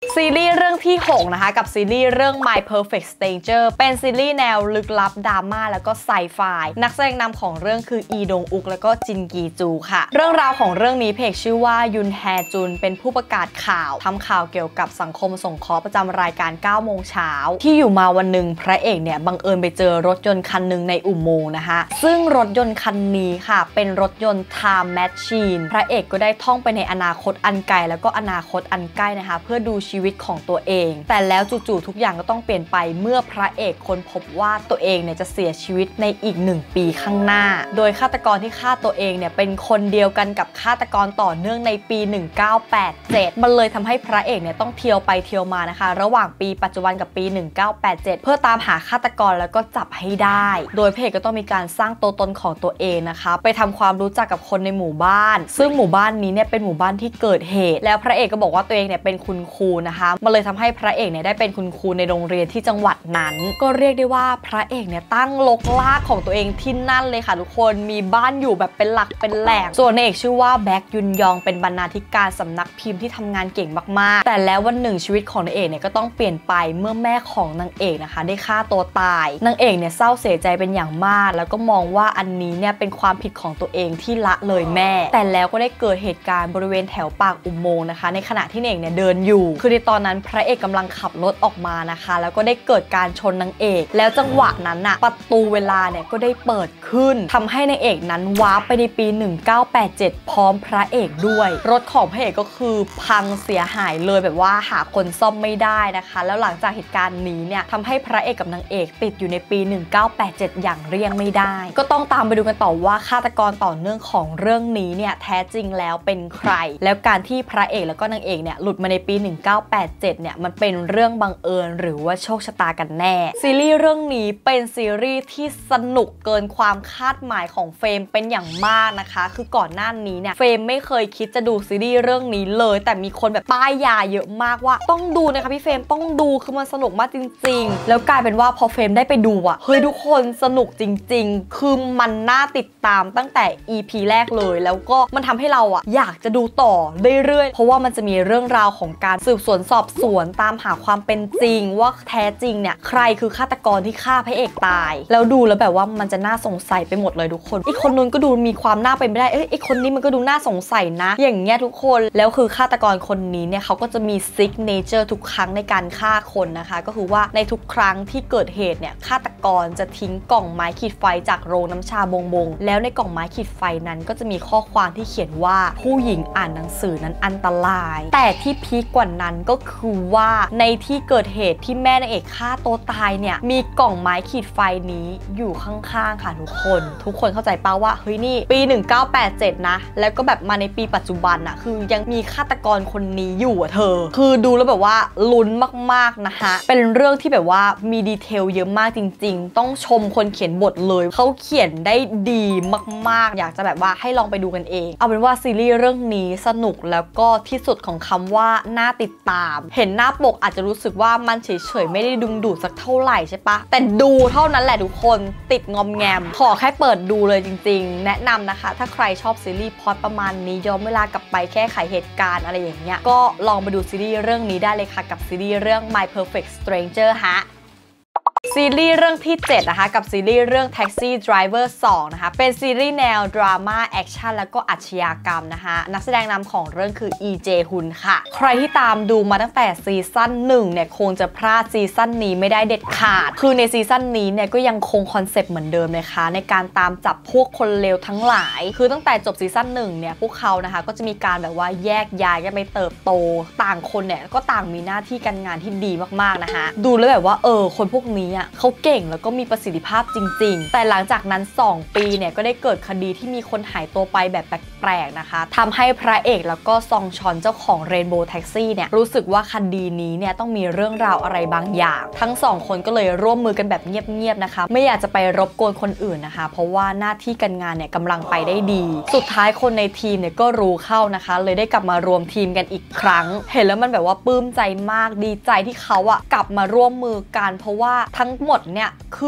ซีรีส์เรื่องที่หกนะคะกับซีรีส์เรื่อง My Perfect Stranger เป็นซีรีส์แนวลึกลับดราม่าแล้วก็ไซไฟนักแสดงนำของเรื่องคืออีดงอุกแล้วก็จินกีจูค่ะเรื่องราวของเรื่องนี้เพจชื่อว่ายุนแฮจุนเป็นผู้ประกาศข่าวทำข่าวเกี่ยวกับสังคมสงเคราะห์ประจำรายการเก้าโมงเช้าที่อยู่มาวันหนึ่งพระเอกเนี่ยบังเอิญไปเจอรถยนต์คันหนึ่งในอุโมงค์นะคะซึ่งรถยนต์คันนี้ค่ะเป็นรถยนต์ Time Machine พระเอกก็ได้ท่องไปในอนาคตอันไกลแล้วก็อนาคตอันใกล้นะคะเพื่อดูชีวิตของตัวเองแต่แล้วจู่ๆทุกอย่างก็ต้องเปลี่ยนไปเมื่อพระเอกค้นพบว่าตัวเองเนี่ยจะเสียชีวิตในอีกหนึ่งปีข้างหน้าโดยฆาตกรที่ฆ่าตัวเองเนี่ยเป็นคนเดียวกันกับฆาตกรต่อเนื่องในปีหนึ่งเก้าแปดเจ็ดมันเลยทำให้พระเอกเนี่ยต้องเที่ยวไปเที่ยวมานะคะระหว่างปีปัจจุบันกับปีหนึ่งเก้าแปดเจ็ดเพื่อตามหาฆาตกรแล้วก็จับให้ได้โดยพระเอกก็ต้องมีการสร้างตัวตนของตัวเองนะคะไปทำความรู้จักกับคนในหมู่บ้านซึ่งหมู่บ้านนี้เนี่ยเป็นหมู่บ้านที่เกิดเหตุแล้วพระเอกก็บอกว่าตัวเองเนี่ยเป็นคุณครูนะคะมันเลยทำให้พระเอกเนี่ยได้เป็นคุณครูในโรงเรียนที่จังหวัดนั้นก็เรียกได้ว่าพระเอกเนี่ยตั้งลกลากของตัวเองที่นั่นเลยค่ะทุกคนมีบ้านอยู่แบบเป็นหลักเป็นแหล่งส่วนนางเอกชื่อว่าแบ็กยุนยองเป็นบรรณาธิการสำนักพิมพ์ที่ทำงานเก่งมากๆแต่แล้ววันหนึ่งชีวิตของนางเอกเนี่ยก็ต้องเปลี่ยนไปเมื่อแม่ของนางเอกนะคะได้ฆ่าตัวตายนางเอกเนี่ยเศร้าเสียใจเป็นอย่างมากแล้วก็มองว่าอันนี้เนี่ยเป็นความผิดของตัวเองที่ละเลยแม่แต่แล้วก็ได้เกิดเหตุการณ์บริเวณแถวปากอุโมงค์นะคะในขณะที่นางเอกเนี่ยเดินอยู่คือในตอนนั้นพระเอกกำลังขับรถออกมานะคะแล้วก็ได้เกิดการชนนางเอกแล้วจังหวะนั้นน่ะประตูเวลาเนี่ยก็ได้เปิดขึ้นทำให้นางเอกนั้นวาร์ปไปในปีหนึ่งเก้าแปดเจ็ดพร้อมพระเอกด้วยรถของพระเอกก็คือพังเสียหายเลยแบบว่าหาคนซ่อมไม่ได้นะคะแล้วหลังจากเหตุการณ์นี้เนี่ยทำให้พระเอกกับนางเอกติดอยู่ในปีหนึ่งเก้าแปดเจ็ดอย่างเลี่ยงไม่ได้ก็ต้องตามไปดูกันต่อว่าฆาตกรต่อเนื่องของเรื่องนี้เนี่ยแท้จริงแล้วเป็นใครแล้วการที่พระเอกแล้วก็นางเอกเนี่ยหลุดมาในปีหนึ่งเก้าแปดเจ็ดเนี่ยมันเป็นเรื่องบังเอิญหรือว่าโชคชะตากันแน่ซีรีส์เรื่องนี้เป็นซีรีส์ที่สนุกเกินความคาดหมายของเฟรมเป็นอย่างมากนะคะคือก่อนหน้านี้เนี่ยเฟรมไม่เคยคิดจะดูซีรีส์เรื่องนี้เลยแต่มีคนแบบป้ายยาเยอะมากว่าต้องดูนะคะพี่เฟรมต้องดูคือมันสนุกมากจริงๆแล้วกลายเป็นว่าพอเฟรมได้ไปดูอ่ะเฮ้ยทุกคนสนุกจริงๆคือมันน่าติดตามตั้งแต่ อี พี แรกเลยแล้วก็มันทำให้เราอ่ะอยากจะดูต่อเรื่อยๆเพราะว่ามันจะมีเรื่องราวของการสืบสวนสอบสวนตามหาความเป็นจริงว่าแท้จริงเนี่ยใครคือฆาตกรที่ฆ่าพระเอกตายแล้วดูแล้วแบบว่ามันจะน่าสงสัยไปหมดเลยทุกคนอีกคนนู้นก็ดูมีความน่าเป็นไปได้เอ้ยไอคนนี้มันก็ดูน่าสงสัยนะอย่างเงี้ยทุกคนแล้วคือฆาตกรคนนี้เนี่ยเขาก็จะมีซิกเนเจอร์ทุกครั้งในการฆ่าคนนะคะก็คือว่าในทุกครั้งที่เกิดเหตุเนี่ยฆาตกรจะทิ้งกล่องไม้ขีดไฟจากโรงน้ำชาบงบงแล้วในกล่องไม้ขีดไฟนั้นก็จะมีข้อความที่เขียนว่าผู้หญิงอ่านหนังสือนั้นอันตรายแต่ที่พีคกว่านั้นก็คือว่าในที่เกิดเหตุที่แม่นางเอกฆ่าตัวตายเนี่ยมีกล่องไม้ขีดไฟนี้อยู่ข้างๆค่ะทุกคนทุกคนเข้าใจเปล่าว่าเฮ้ยนี่ปีหนึ่งเก้าแปดเจ็ดนะแล้วก็แบบมาในปีปัจจุบันอะคือยังมีฆาตกรคนนี้อยู่อะเธอคือดูแล้วแบบว่าลุ้นมากๆนะคะเป็นเรื่องที่แบบว่ามีดีเทลเยอะมากจริงๆต้องชมคนเขียนบทเลยเขาเขียนได้ดีมากๆอยากจะแบบว่าให้ลองไปดูกันเองเอาเป็นว่าซีรีส์เรื่องนี้สนุกแล้วก็ที่สุดของคำว่าน่าติดตามเห็นหน้าปกอาจจะรู้สึกว่ามันเฉยๆไม่ได้ดึงดูดสักเท่าไหร่ใช่ปะแต่ดูเท่านั้นแหละทุกคนติดงอมแงมขอแค่เปิดดูเลยจริงๆแนะนำนะคะถ้าใครชอบซีรีส์พล็อตประมาณนี้ย้อนเวลากลับไปแก้ไขเหตุการณ์อะไรอย่างเงี้ยก็ลองไปดูซีรีส์เรื่องนี้ได้เลยค่ะกับซีรีส์เรื่อง My Perfect Stranger ฮะซีรีส์เรื่องที่เจ็ดนะคะกับซีรีส์เรื่อง Taxi Driver สองนะคะเป็นซีรีส์แนวดราม่าแอคชั่นแล้วก็อาชญากรรมนะคะนักแสดงนำของเรื่องคืออีเจฮุนค่ะใครที่ตามดูมาตั้งแต่ซีซั่นหนึ่งเนี่ยคงจะพลาดซีซั่นนี้ไม่ได้เด็ดขาดคือในซีซั่นนี้เนี่ยก็ยังคงคอนเซปต์เหมือนเดิมเลยค่ะในการตามจับพวกคนเลวทั้งหลายคือตั้งแต่จบซีซั่นหนึ่งเนี่ยพวกเขานะคะก็จะมีการแบบว่าแยกย้ายกันไปเติบโตต่างคนเนี่ยก็ต่างมีหน้าที่การงานที่ดีมากๆนะคะดูแล้วแบบว่าเออคนพวกนี้เขาเก่งแล้วก็มีประสิทธิภาพจริงๆแต่หลังจากนั้นสองปีเนี่ยก็ได้เกิดคดีที่มีคนหายตัวไปแบบแปลกๆนะคะทำให้พระเอกแล้วก็ซองชอนเจ้าของเรนโบว์แท็กซี่เนี่ยรู้สึกว่าคดีนี้เนี่ยต้องมีเรื่องราวอะไรบางอย่างทั้งสองคนก็เลยร่วมมือกันแบบเงียบๆนะคะไม่อยากจะไปรบกวนคนอื่นนะคะเพราะว่าหน้าที่การงานเนี่ยกำลังไปได้ดีสุดท้ายคนในทีมเนี่ยก็รู้เข้านะคะเลยได้กลับมารวมทีมกันอีกครั้งเห็นแล้วมันแบบว่าปลื้มใจมากดีใจที่เขาอะกลับมาร่วมมือกันเพราะว่าทั้งหมดเนี่ยคือแบบ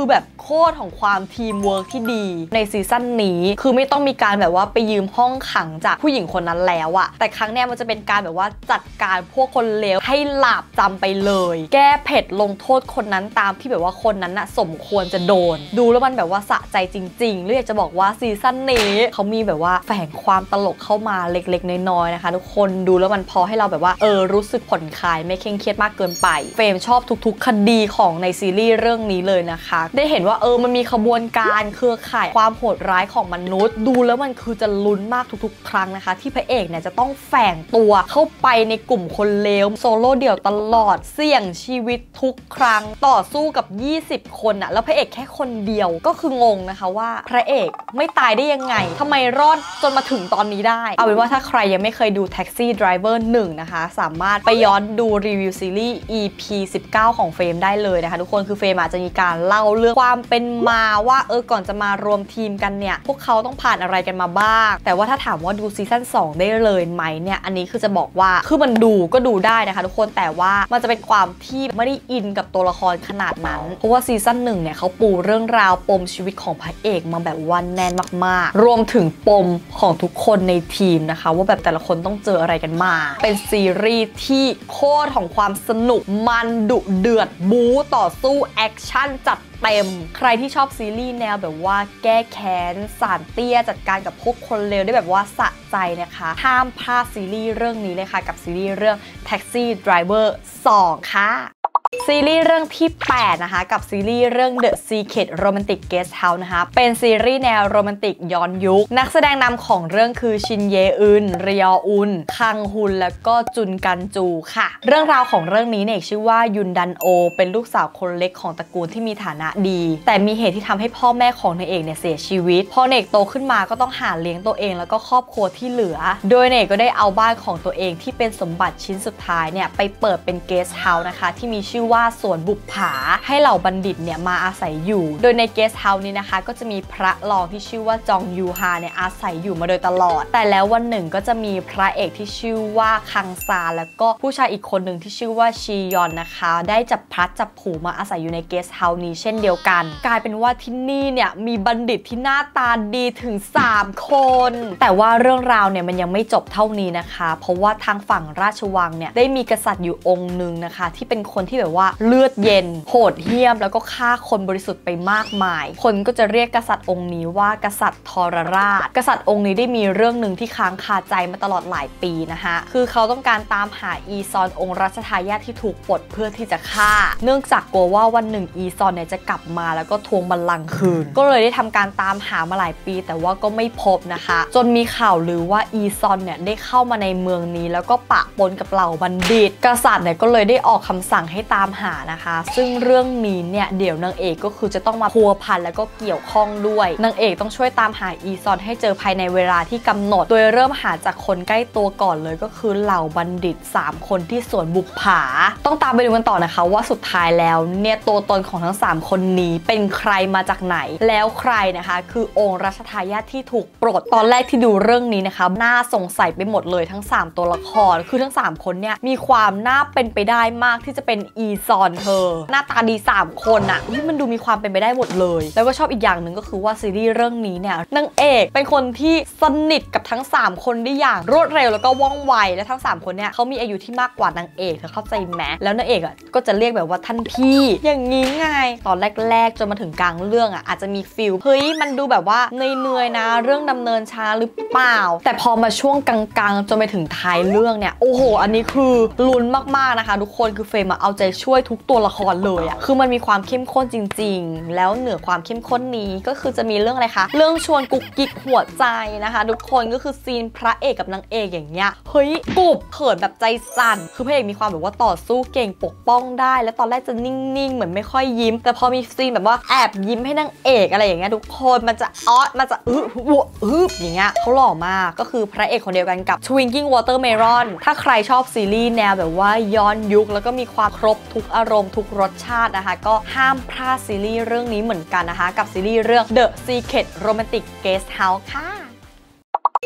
โคตรของความทีมเวิร์กที่ดีในซีซั่นนี้คือไม่ต้องมีการแบบว่าไปยืมห้องขังจากผู้หญิงคนนั้นแล้วอะแต่ครั้งเนี้ยมันจะเป็นการแบบว่าจัดการพวกคนเลวให้หลาบจำไปเลยแก้เผ็ดลงโทษคนนั้นตามที่แบบว่าคนนั้นน่ะสมควรจะโดนดูแล้วมันแบบว่าสะใจจริงๆแล้วอยากจะบอกว่าซีซั่นนี้เขามีแบบว่าแฝงความตลกเข้ามาเล็กๆน้อยๆนะคะทุกคนดูแล้วมันพอให้เราแบบว่าเออรู้สึกผ่อนคลายไม่เคร่งเครียดมากเกินไปเฟรมชอบทุกๆคดีของในซีรีส์เรื่องนี้เลยนะคะได้เห็นว่าเออมันมีขบวนการเครือข่ายความโหดร้ายของมนุษย์ดูแล้วมันคือจะลุ้นมากทุกๆครั้งนะคะที่พระเอกเนี่ยจะต้องแฝงตัวเข้าไปในกลุ่มคนเลวโซโล่เดี่ยวตลอดเสี่ยงชีวิตทุกครั้งต่อสู้กับยี่สิบคนอะแล้วพระเอกแค่คนเดียวก็คืองงนะคะว่าพระเอกไม่ตายได้ยังไงทำไมรอดจนมาถึงตอนนี้ได้เอาเป็นว่าถ้าใครยังไม่เคยดู Taxi Driver หนึ่งนะคะสามารถไปย้อนดูรีวิวซีรีส์ อี พี สิบเก้า ของเฟรมได้เลยนะคะทุกคนคือเฟรมอาจจะมีการเล่าเรื่องความเป็นมาว่าเออก่อนจะมารวมทีมกันเนี่ยพวกเขาต้องผ่านอะไรกันมาบ้างแต่ว่าถ้าถามว่าดูซีซั่นสองได้เลยไหมเนี่ยอันนี้คือจะบอกว่าคือมันดูก็ดูได้นะคะทุกคนแต่ว่ามันจะเป็นความที่ไม่ได้อินกับตัวละครขนาดนั้นเพราะว่าซีซั่นหนึ่งเนี่ยเขาปูเรื่องราวปมชีวิตของพระเอกมาแบบวันแน่นมากๆรวมถึงปมของทุกคนในทีมนะคะว่าแบบแต่ละคนต้องเจออะไรกันมาเป็นซีรีส์ที่โคตรของความสนุกมันดุเดือดบู๊ต่อสู้แอคชั่นจัดเต็มใครที่ชอบซีรีส์แนวแบบว่าแก้แค้นสารเตี้ยจัดการกับพวกคนเลวได้แบบว่าสะใจนะคะห้ามพลาดซีรีส์เรื่องนี้เลยค่ะกับซีรีส์เรื่อง Taxi Driver สอง ค่ะซีรีส์เรื่องที่แปดนะคะกับซีรีส์เรื่อง The Secret Romantic Guest House นะคะเป็นซีรีส์แนวโรแมนติกย้อนยุคนักแสดงนำของเรื่องคือชินเยอึนเรียอุนคังฮุนแล้วก็จุนกันจูค่ะเรื่องราวของเรื่องนี้เนี่ยชื่อว่ายุนดันโอเป็นลูกสาวคนเล็กของตระกูลที่มีฐานะดีแต่มีเหตุที่ทำให้พ่อแม่ของนายเอกเนี่ยเสียชีวิตพอเนกโตขึ้นมาก็ต้องหาเลี้ยงตัวเองแล้วก็ครอบครัวที่เหลือโดยเนกก็ได้เอาบ้านของตัวเองที่เป็นสมบัติชิ้นสุดท้ายเนี่ยไปเปิดเป็นเกสต์เฮาส์นะคะที่มีชื่อว่าสวนบุปผาให้เหล่าบัณฑิตเนี่ยมาอาศัยอยู่โดยในเกสต์เฮาส์นี้นะคะก็จะมีพระรองที่ชื่อว่าจองยูฮาเนี่ยอาศัยอยู่มาโดยตลอดแต่แล้ววันหนึ่งก็จะมีพระเอกที่ชื่อว่าคังซาแล้วก็ผู้ชายอีกคนหนึ่งที่ชื่อว่าชียอนนะคะได้จับพลัดจับผูมาอาศัยอยู่ในเกสต์เฮาส์นี้เช่นเดียวกันกลายเป็นว่าที่นี่เนี่ยมีบัณฑิตที่หน้าตาดีถึงสามคนแต่ว่าเรื่องราวเนี่ยมันยังไม่จบเท่านี้นะคะเพราะว่าทางฝั่งราชวังเนี่ยได้มีกษัตริย์อยู่องค์หนึ่งนะคะที่เป็นคนที่แบบว่าเลือดเย็นโหดเหี้ยมแล้วก็ฆ่าคนบริสุทธิ์ไปมากมายคนก็จะเรียกกษัตริย์องค์นี้ว่ากษัตริย์ทรราชกษัตริย์องค์นี้ได้มีเรื่องหนึ่งที่ค้างคาใจมาตลอดหลายปีนะคะคือเขาต้องการตามหาอีซอนองค์รัชทายาทที่ถูกปลดเพื่อที่จะฆ่าเนื่องจากกลัวว่าวันหนึ่งอีซอนเนี่ยจะกลับมาแล้วก็ทวงบัลลังก์คืนก็เลยได้ทำการตามหามาหลายปีแต่ว่าก็ไม่พบนะคะจนมีข่าวลือว่าอีซอนเนี่ยได้เข้ามาในเมืองนี้แล้วก็ปะปนกับเหล่าบัณฑิตกษัตริย์เนี่ยก็เลยได้ออกคำสั่งให้ตามหานะคะซึ่งเรื่องนี้เนี่ยเดี๋ยวนางเอกก็คือจะต้องมาพัวพันแล้วก็เกี่ยวข้องด้วยนางเอกต้องช่วยตามหาอีซอนให้เจอภายในเวลาที่กำหนดโดยเริ่มหาจากคนใกล้ตัวก่อนเลยก็คือเหล่าบัณฑิตสามคนที่สวนบุปผาต้องตามไปดูกันต่อนะคะว่าสุดท้ายแล้วเนี่ยตัวตนของทั้งสามคนนี้เป็นใครมาจากไหนแล้วใครนะคะคือองค์รัชทายาทที่ถูกปลดตอนแรกที่ดูเรื่องนี้นะคะน่าสงสัยไปหมดเลยทั้งสามตัวละครคือทั้งสามคนเนี่ยมีความน่าเป็นไปได้มากที่จะเป็นอีซอนเธอหน้าตาดีสามคนอะที่มันดูมีความเป็นไปได้หมดเลยแล้วก็ชอบอีกอย่างหนึ่งก็คือว่าซีรีส์เรื่องนี้เนี่ยนางเอกเป็นคนที่สนิทกับทั้งสามคนได้อย่างรวดเร็วแล้วก็ว่องไวและทั้งสามคนเนี่ยเขามีอายุที่มากกว่านางเอกเธอเข้าใจไหมแล้วนางเอกอ่ะก็จะเรียกแบบว่าท่านพี่อย่างนี้ไงตอนแรกๆจนมาถึงกลางเรื่องอ่ะอาจจะมีฟิลเฮ้ยมันดูแบบว่าเหนื่อยๆนะเรื่องดำเนินช้าหรือเปล่าแต่พอมาช่วงกลางๆจนไปถึงท้ายเรื่องเนี่ยโอ้โหอันนี้คือลุ้นมากๆนะคะทุกคนคือเฟรมเอาใจช่วยทุกตัวละครเลยอ่ะคือมันมีความเข้มข้นจริงๆแล้วเหนือความเข้มข้นนี้ก็คือจะมีเรื่องอะไรคะเรื่องชวนกุกกิกหัวใจนะคะทุกคนก็คือซีนพระเอกกับนางเอกอย่างเงี้ยเฮ้ยกุบเขินแบบใจสั่นคือพระเอกมีความแบบว่าต่อสู้เก่งปกป้องได้แล้วตอนแรกจะนิ่งๆเหมือนไม่ค่อยยิ้มแต่พอมีซีนแบบว่าแอบยิ้มให้นางเอกอะไรอย่างเงี้ยทุกคนมันจะอ๊อดมันจะอึบอึบอย่างเงี้ยเขาหล่อมากก็คือพระเอกคนเดียวกันกับ Twinkling Watermelon ถ้าใครชอบซีรีส์แนวแบบว่าย้อนยุคแล้วก็มีความครบทุกอารมณ์ทุกรสชาตินะคะก็ห้ามพลาดซีรีส์เรื่องนี้เหมือนกันนะคะกับซีรีส์เรื่อง The Secret Romantic Guest House ค่ะ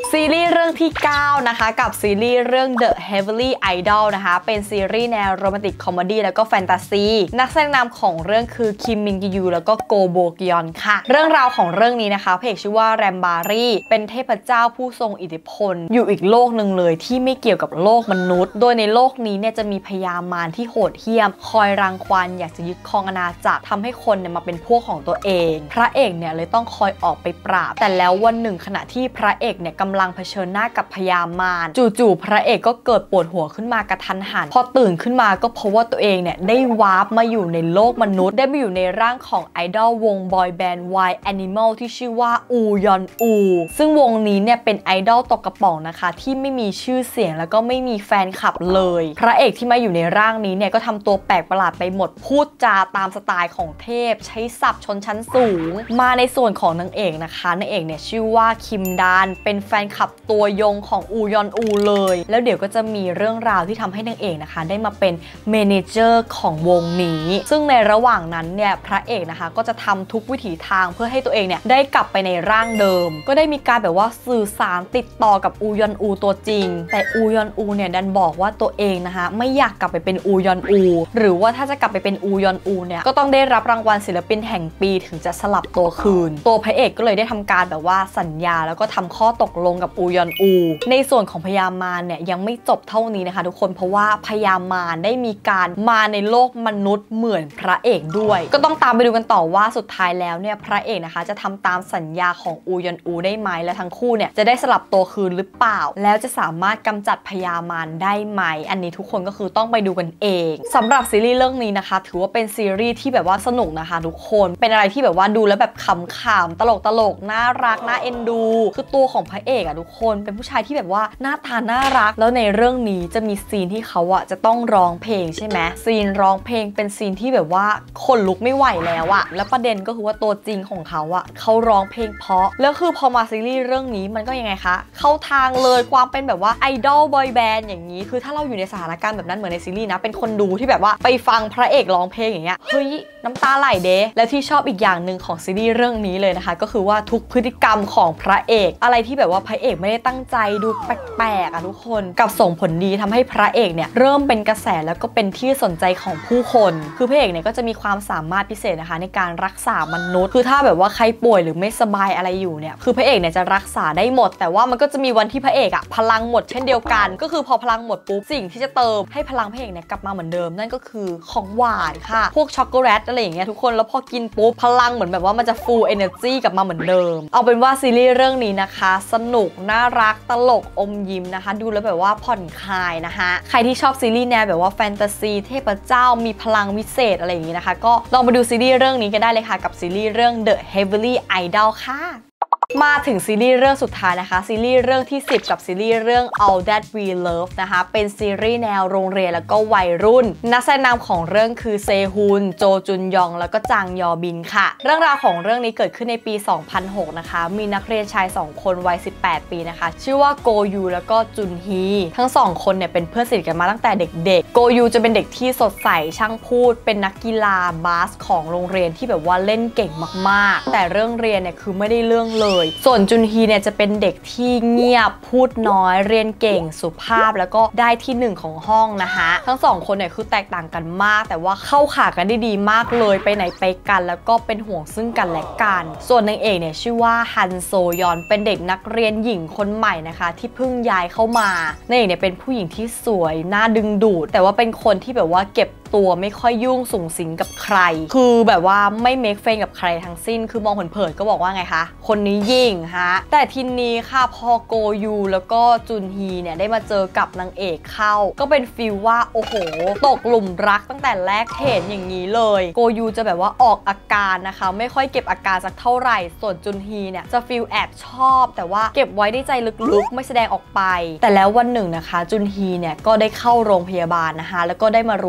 ซีรีส์เรื่องที่เก้านะคะกับซีรีส์เรื่อง The Heavenly Idol นะคะเป็นซีรีส์แนวโรแมนติกคอมเมดี้แล้วก็แฟนตาซีนักแสดงนำของเรื่องคือคิมมินกิยูแล้วก็โกโบกยอนค่ะเรื่องราวของเรื่องนี้นะคะพระเอกชื่อว่าแรมบารีเป็นเทพเจ้าผู้ทรงอิทธิพลอยู่อีกโลกหนึ่งเลยที่ไม่เกี่ยวกับโลกมนุษย์โดยในโลกนี้เนี่ยจะมีพญามารที่โหดเหี้ยมคอยรังควานอยากจะยึดครองอาณาจักรทำให้คนเนี่ยมาเป็นพวกของตัวเองพระเอกเนี่ยเลยต้องคอยออกไปปราบแต่แล้ววันหนึ่งขณะที่พระเอกเนี่ยกำลังเผชิญหน้ากับพญามารจู่ๆพระเอกก็เกิดปวดหัวขึ้นมากระทันหันพอตื่นขึ้นมาก็พบว่าตัวเองเนี่ยได้วาร์ปมาอยู่ในโลกมนุษย์ได้มาอยู่ในร่างของไอดอลวงบอยแบนด์ Wild Animal ที่ชื่อว่าอูยอนอูซึ่งวงนี้เนี่ยเป็นไอดอลตกกระป๋องนะคะที่ไม่มีชื่อเสียงแล้วก็ไม่มีแฟนคลับเลยพระเอกที่มาอยู่ในร่างนี้เนี่ยก็ทำตัวแปลกประหลาดไปหมดพูดจาตามสไตล์ของเทพใช้ศัพท์ชนชั้นสูงมาในส่วนของนางเอกนะคะนางเอกเนี่ยชื่อว่าคิมดานเป็นแฟนคลับตัวยงของอูยอนอูเลยแล้วเดี๋ยวก็จะมีเรื่องราวที่ทำให้นางเอกนะคะได้มาเป็นเมเนเจอร์ของวงนี้ซึ่งในระหว่างนั้นเนี่ยพระเอกนะคะก็จะทำทุกวิถีทางเพื่อให้ตัวเองเนี่ยได้กลับไปในร่างเดิมก็ได้มีการแบบว่าสื่อสารติดต่อกับอูยอนอูตัวจริงแต่อูยอนอูเนี่ยดันบอกว่าตัวเองนะคะไม่อยากกลับไปเป็นอูยอนอูหรือว่าถ้าจะกลับไปเป็นอูยอนอูเนี่ยก็ต้องได้รับรางวัลศิลปินแห่งปีถึงจะสลับตัวคืนตัวพระเอกก็เลยได้ทำการแบบว่าสัญญาแล้วก็ทำข้อตกลงกับอูยอนอูในส่วนของพญามารเนี่ยยังไม่จบเท่านี้นะคะทุกคนเพราะว่าพญามารได้มีการมาในโลกมนุษย์เหมือนพระเอกด้วยก็ต้องตามไปดูกันต่อว่าสุดท้ายแล้วเนี่ยพระเอกนะคะจะทำตามสัญญาของอูยอนอูได้ไหมและทั้งคู่เนี่ยจะได้สลับตัวคืนหรือเปล่าแล้วจะสามารถกำจัดพญามารได้ไหมอันนี้ทุกคนก็คือต้องไปดูกันเองสำหรับซีรีส์เรื่องนี้นะคะถือว่าเป็นซีรีส์ที่แบบว่าสนุกนะคะทุกคนเป็นอะไรที่แบบว่าดูแล้วแบบขำๆตลกตลกน่ารักน่าเอ็นดูคือตัวของพระเอกอะทุกคนเป็นผู้ชายที่แบบว่าหน้าตาน่ารักแล้วในเรื่องนี้จะมีซีนที่เขาอะจะต้องร้องเพลงใช่ไหมซีนร้องเพลงเป็นซีนที่แบบว่าคนลุกไม่ไหวแล้วอะแล้วประเด็นก็คือว่าตัวจริงของเขาอะเขาร้องเพลงเพราะแล้วคือพอมาซีรีส์เรื่องนี้มันก็ยังไงคะเข้าทางเลยความเป็นแบบว่าไอดอลบอยแบนด์อย่างนี้คือถ้าเราอยู่ในสถานการณ์แบบนั้นเหมือนในซีรีส์นะเป็นคนดูที่แบบว่าไปฟังพระเอกร้องเพลงอย่างเงี้ยเฮ้ยน้ำตาไหลเด้และที่ชอบอีกอย่างหนึ่งของซีรีส์เรื่องนี้เลยนะคะก็คือว่าทุกพฤติกรรมของพระเอกอะไรที่แบบว่าพระเอกไม่ได้ตั้งใจดูแปลกๆอะทุกคนกับส่งผลดีทำให้พระเอกเนี่ยเริ่มเป็นกระแสแล้วก็เป็นที่สนใจของผู้คนคือพระเอกเนี่ยก็จะมีความสามารถพิเศษนะคะในการรักษามนุษย์คือถ้าแบบว่าใครป่วยหรือไม่สบายอะไรอยู่เนี่ยคือพระเอกเนี่ยจะรักษาได้หมดแต่ว่ามันก็จะมีวันที่พระเอกอะพลังหมดเช่นเดียวกันก็คือพอพลังหมดปุ๊บสิ่งที่จะเติมให้พลังพระเอกเนี่ยกลับมาเหมือนเดิมนั่นก็คือของหวานค่ะพวกช็อกโกแลตอะไรอย่างเงี้ยทุกคนแล้วพอกินปุ๊บพลังเหมือนแบบว่ามันจะ full energy กลับมาเหมือนเดิมเอาเป็นว่าซีรีส์เรื่องนี้นะคะสนุกน่ารักตลกอมยิ้มนะคะดูแล้วแบบว่าผ่อนคลายนะคะใครที่ชอบซีรีส์แนวแบบว่าแฟนตาซีเทพเจ้ามีพลังวิเศษอะไรอย่างงี้นะคะก็ลองไปดูซีรีส์เรื่องนี้กันได้เลยค่ะกับซีรีส์เรื่อง The Heavenly Idol ค่ะมาถึงซีรีส์เรื่องสุดท้ายนะคะซีรีส์เรื่องที่สิบกับซีรีส์เรื่อง All That We Love นะคะเป็นซีรีส์แนวโรงเรียนแล้วก็วัยรุ่นนักแสดงนำของเรื่องคือเซฮุนโจจุนยองแล้วก็จางยอบินค่ะเรื่องราวของเรื่องนี้เกิดขึ้นในปี สองพันหก นะคะมีนักเรียนชายสองคนวัยสิบแปดปีนะคะชื่อว่าโกยูแล้วก็จุนฮีทั้งสองคนเนี่ยเป็นเพื่อนสนิทกันมาตั้งแต่เด็กๆโกยูจะเป็นเด็กที่สดใสช่างพูดเป็นนักกีฬาบาสของโรงเรียนที่แบบว่าเล่นเก่งมากๆแต่เรื่องเรียนเนี่ยคือไม่ได้เรื่องเลยส่วนจุนฮีเนี่ยจะเป็นเด็กที่เงียบพูดน้อยเรียนเก่งสุภาพแล้วก็ได้ที่หนึ่งของห้องนะคะทั้งสองคนเนี่ยคือแตกต่างกันมากแต่ว่าเข้าขากันได้ดีมากเลยไปไหนไปกันแล้วก็เป็นห่วงซึ่งกันและกันส่วนนางเอกเนี่ยชื่อว่าฮันโซยอนเป็นเด็กนักเรียนหญิงคนใหม่นะคะที่เพิ่งย้ายเข้ามานางเอกเนี่ยเป็นผู้หญิงที่สวยน่าดึงดูดแต่ว่าเป็นคนที่แบบว่าเก็บตัวไม่ค่อยยุ่งสุงสิงกับใครคือแบบว่าไม่เมคเฟนกับใครทั้งสิ้นคือมองเผินๆก็บอกว่าไงคะคนนี้ยิ่งฮะแต่ทีนี้ค่ะพอโกยูแล้วก็จุนฮีเนี่ยได้มาเจอกับนางเอกเข้าก็เป็นฟีลว่าโอ้โหตกหลุมรักตั้งแต่แรกเห็นอย่างนี้เลยโกยูจะแบบว่าออกอาการนะคะไม่ค่อยเก็บอาการสักเท่าไหร่ส่วนจุนฮีเนี่ยจะฟีลแอบชอบแต่ว่าเก็บไว้ในใจลึกๆไม่แสดงออกไปแต่แล้ววันหนึ่งนะคะจุนฮีเนี่ยก็ได้เข้าโรงพยาบาลนะคะแล้วก็ได้มารู้ว่าตัวเอง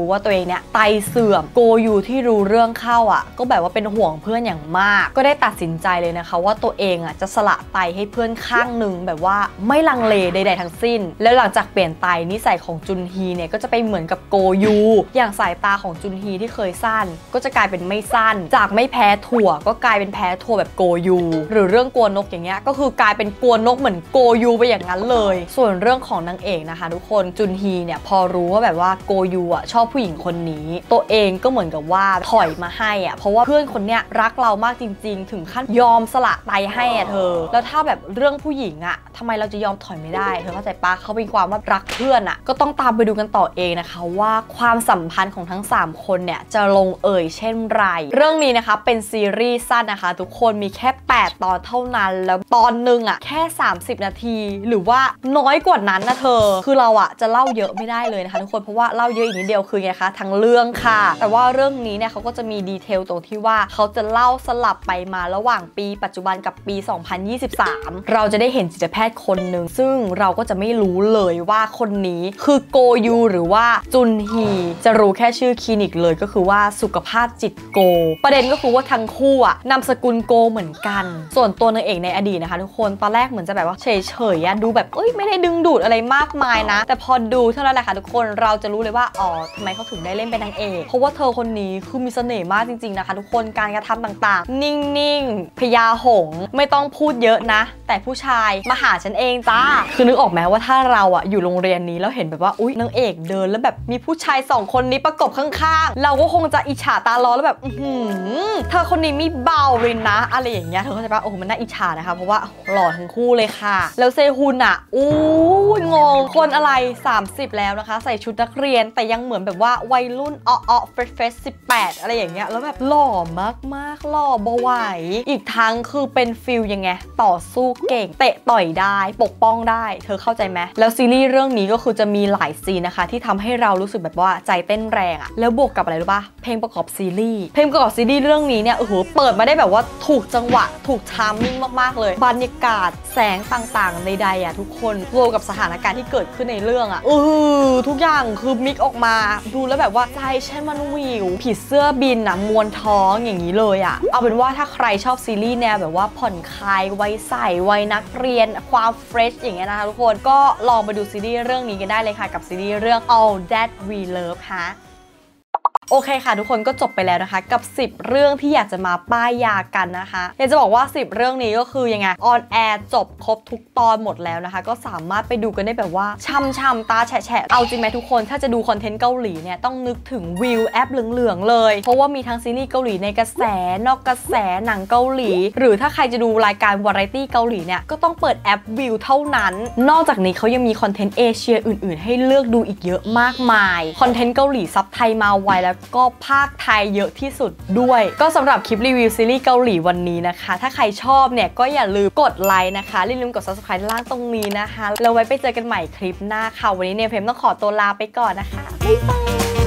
เนี่ยไตเสื่อมโกยูที่รู้เรื่องเข้าอ่ะก็แบบว่าเป็นห่วงเพื่อนอย่างมากก็ได้ตัดสินใจเลยนะคะว่าตัวเองอ่ะจะสละไตให้เพื่อนข้างหนึ่งแบบว่าไม่ลังเลใดๆทั้งสิ้นแล้วหลังจากเปลี่ยนไตนิสัยของจุนฮีเนี่ยก็จะไปเหมือนกับโกยูอย่างสายตาของจุนฮีที่เคยสั้นก็จะกลายเป็นไม่สั้นจากไม่แพ้ถั่วก็กลายเป็นแพ้ถั่วแบบโกยูหรือเรื่องกลัวนกอย่างเงี้ยก็คือกลายเป็นกลัวนกเหมือนโกยูไปอย่างนั้นเลยส่วนเรื่องของนางเอกนะคะทุกคนจุนฮีเนี่ยพอรู้ว่าแบบว่าโกยูอ่ะชอบผู้หญิงคนนี้ตัวเองก็เหมือนกับว่าถอยมาให้อ่ะเพราะว่าเพื่อนคนเนี้ยรักเรามากจริงๆถึงขั้นยอมสละไตให้อ่ะเธอแล้วถ้าแบบเรื่องผู้หญิงอ่ะทำไมเราจะยอมถอยไม่ได้เธอเข้าใจปะเขาเป็นความว่ารักเพื่อนอ่ะก็ต้องตามไปดูกันต่อเองนะคะว่าความสัมพันธ์ของทั้งสามคนเนี่ยจะลงเอยเช่นไรเรื่องนี้นะคะเป็นซีรีส์สั้นนะคะทุกคนมีแค่แปดตอนเท่านั้นแล้วตอนหนึ่งอ่ะแค่สามสิบนาทีหรือว่าน้อยกว่านั้นนะเธอคือเราอ่ะจะเล่าเยอะไม่ได้เลยนะคะทุกคนเพราะว่าเล่าเยอะอีกนิดเดียวคือไงคะทั้งเรื่องค่ะแต่ว่าเรื่องนี้เนี่ยเขาก็จะมีดีเทลตรงที่ว่าเขาจะเล่าสลับไปมาระหว่างปีปัจจุบันกับปีสองพันยี่สิบสามเราจะได้เห็นจิตแพทย์คนหนึ่งซึ่งเราก็จะไม่รู้เลยว่าคนนี้คือโกยูหรือว่าจุนฮีจะรู้แค่ชื่อคลินิกเลยก็คือว่าสุขภาพจิตโกประเด็นก็คือว่าทั้งคู่อะนามสกุลโกเหมือนกันส่วนตัวนางเอกในอดีตนะคะทุกคนตอนแรกเหมือนจะแบบว่าเฉยๆดูแบบเอ้ยไม่ได้ดึงดูดอะไรมากมายนะแต่พอดูเท่านั้นแหละค่ะทุกคนเราจะรู้เลยว่าอ๋อทำไมเขาถึงได้เล่นเป็นนางเอกเพราะว่าเธอคนนี้คือมีเสน่ห์มากจริงๆนะคะทุกคนการกระทำต่างๆนิ่งๆพญาหงส์ไม่ต้องพูดเยอะนะแต่ผู้ชายมาหาฉันเองจ้าคือนึกออกไหมว่าถ้าเราอะอยู่โรงเรียนนี้แล้วเห็นแบบว่าอุ๊ยนางเอกเดินแล้วแบบมีผู้ชายสองคนนี้ประกบข้างๆเราก็คงจะอิจฉาตาร้อนแล้วแบบอือเธอคนนี้ไม่เบาเลยนะอะไรอย่างเงี้ยเธอเข้าใจปะโอ้โหมันน่าอิจฉานะคะเพราะว่าหล่อทั้งคู่เลยค่ะแล้วเซฮุนอะอู้งงคนอะไรสามสิบแล้วนะคะใส่ชุดนักเรียนแต่ยังเหมือนแบบว่าวัยรุ่นอ้อๆเฟรชเฟรชสิบแปดอะไรอย่างเงี้ยแล้วแบบหล่อมากๆหล่อบ่ไหวอีกทั้งคือเป็นฟิลยังไงต่อสู้เก่งเตะต่อยได้ปกป้องได้เธอเข้าใจไหมแล้วซีรีส์เรื่องนี้ก็คือจะมีหลายซีนนะคะที่ทำให้เรารู้สึกแบบว่าใจเต้นแรงอะแล้วบวกกับอะไรรู้ป่ะเพลงประกอบซีรีส์เพลงประกอบซีรีส์เรื่องนี้เนี่ยโอ้โหเปิดมาได้แบบว่าถูกจังหวะถูกชาร์มมิ่งมากๆเลยบรรยากาศแสงต่างๆใดๆอ่ะทุกคนรวมกับสถานการณ์ที่เกิดขึ้นในเรื่องอ่ะเออทุกอย่างคือมิกออกมาดูแล้วแบบว่าใจฉันมันวิวผีเสื้อบินอ่ะมวนท้องอย่างนี้เลยอ่ะเอาเป็นว่าถ้าใครชอบซีรีส์แนวแบบว่าผ่อนคลายวัยใสวัยนักเรียนความเฟรชอย่างเงี้ยนะคะทุกคนก็ลองไปดูซีรีส์เรื่องนี้กันได้เลยค่ะกับซีรีส์เรื่อง All That We Love ฮะโอเคค่ะทุกคนก็จบไปแล้วนะคะกับสิบเรื่องที่อยากจะมาป้ายยากันนะคะอยากจะบอกว่าสิบเรื่องนี้ก็คือยังไงออนแอร์จบครบทุกตอนหมดแล้วนะคะก็สามารถไปดูกันได้แบบว่าช่ำๆตาแฉะๆเอาจริงไหมทุกคนถ้าจะดูคอนเทนต์เกาหลีเนี่ยต้องนึกถึงวิวแอปเหลืองๆเลยเพราะว่ามีทั้งซีรีส์เกาหลีในกระแสนอกกระแสหนังเกาหลีหรือถ้าใครจะดูรายการวาไรตี้เกาหลีเนี่ยก็ต้องเปิดแอปวิวเท่านั้นนอกจากนี้เขายังมีคอนเทนต์เอเชียอื่นๆให้เลือกดูอีกเยอะมากมายคอนเทนต์เกาหลีซับไทยมาไวแล้วก็ภาคไทยเยอะที่สุดด้วยก็สำหรับคลิปรีวิวซีรีส์เกาหลีวันนี้นะคะถ้าใครชอบเนี่ยก็อย่าลืมกดไลค์นะคะอย่าลืมกด ซับสไครบ์ ล่างตรงนี้นะคะแล้วไว้ไปเจอกันใหม่คลิปหน้าค่ะวันนี้เนี่ยเพมต้องขอตัวลาไปก่อนนะคะบ๊ายบาย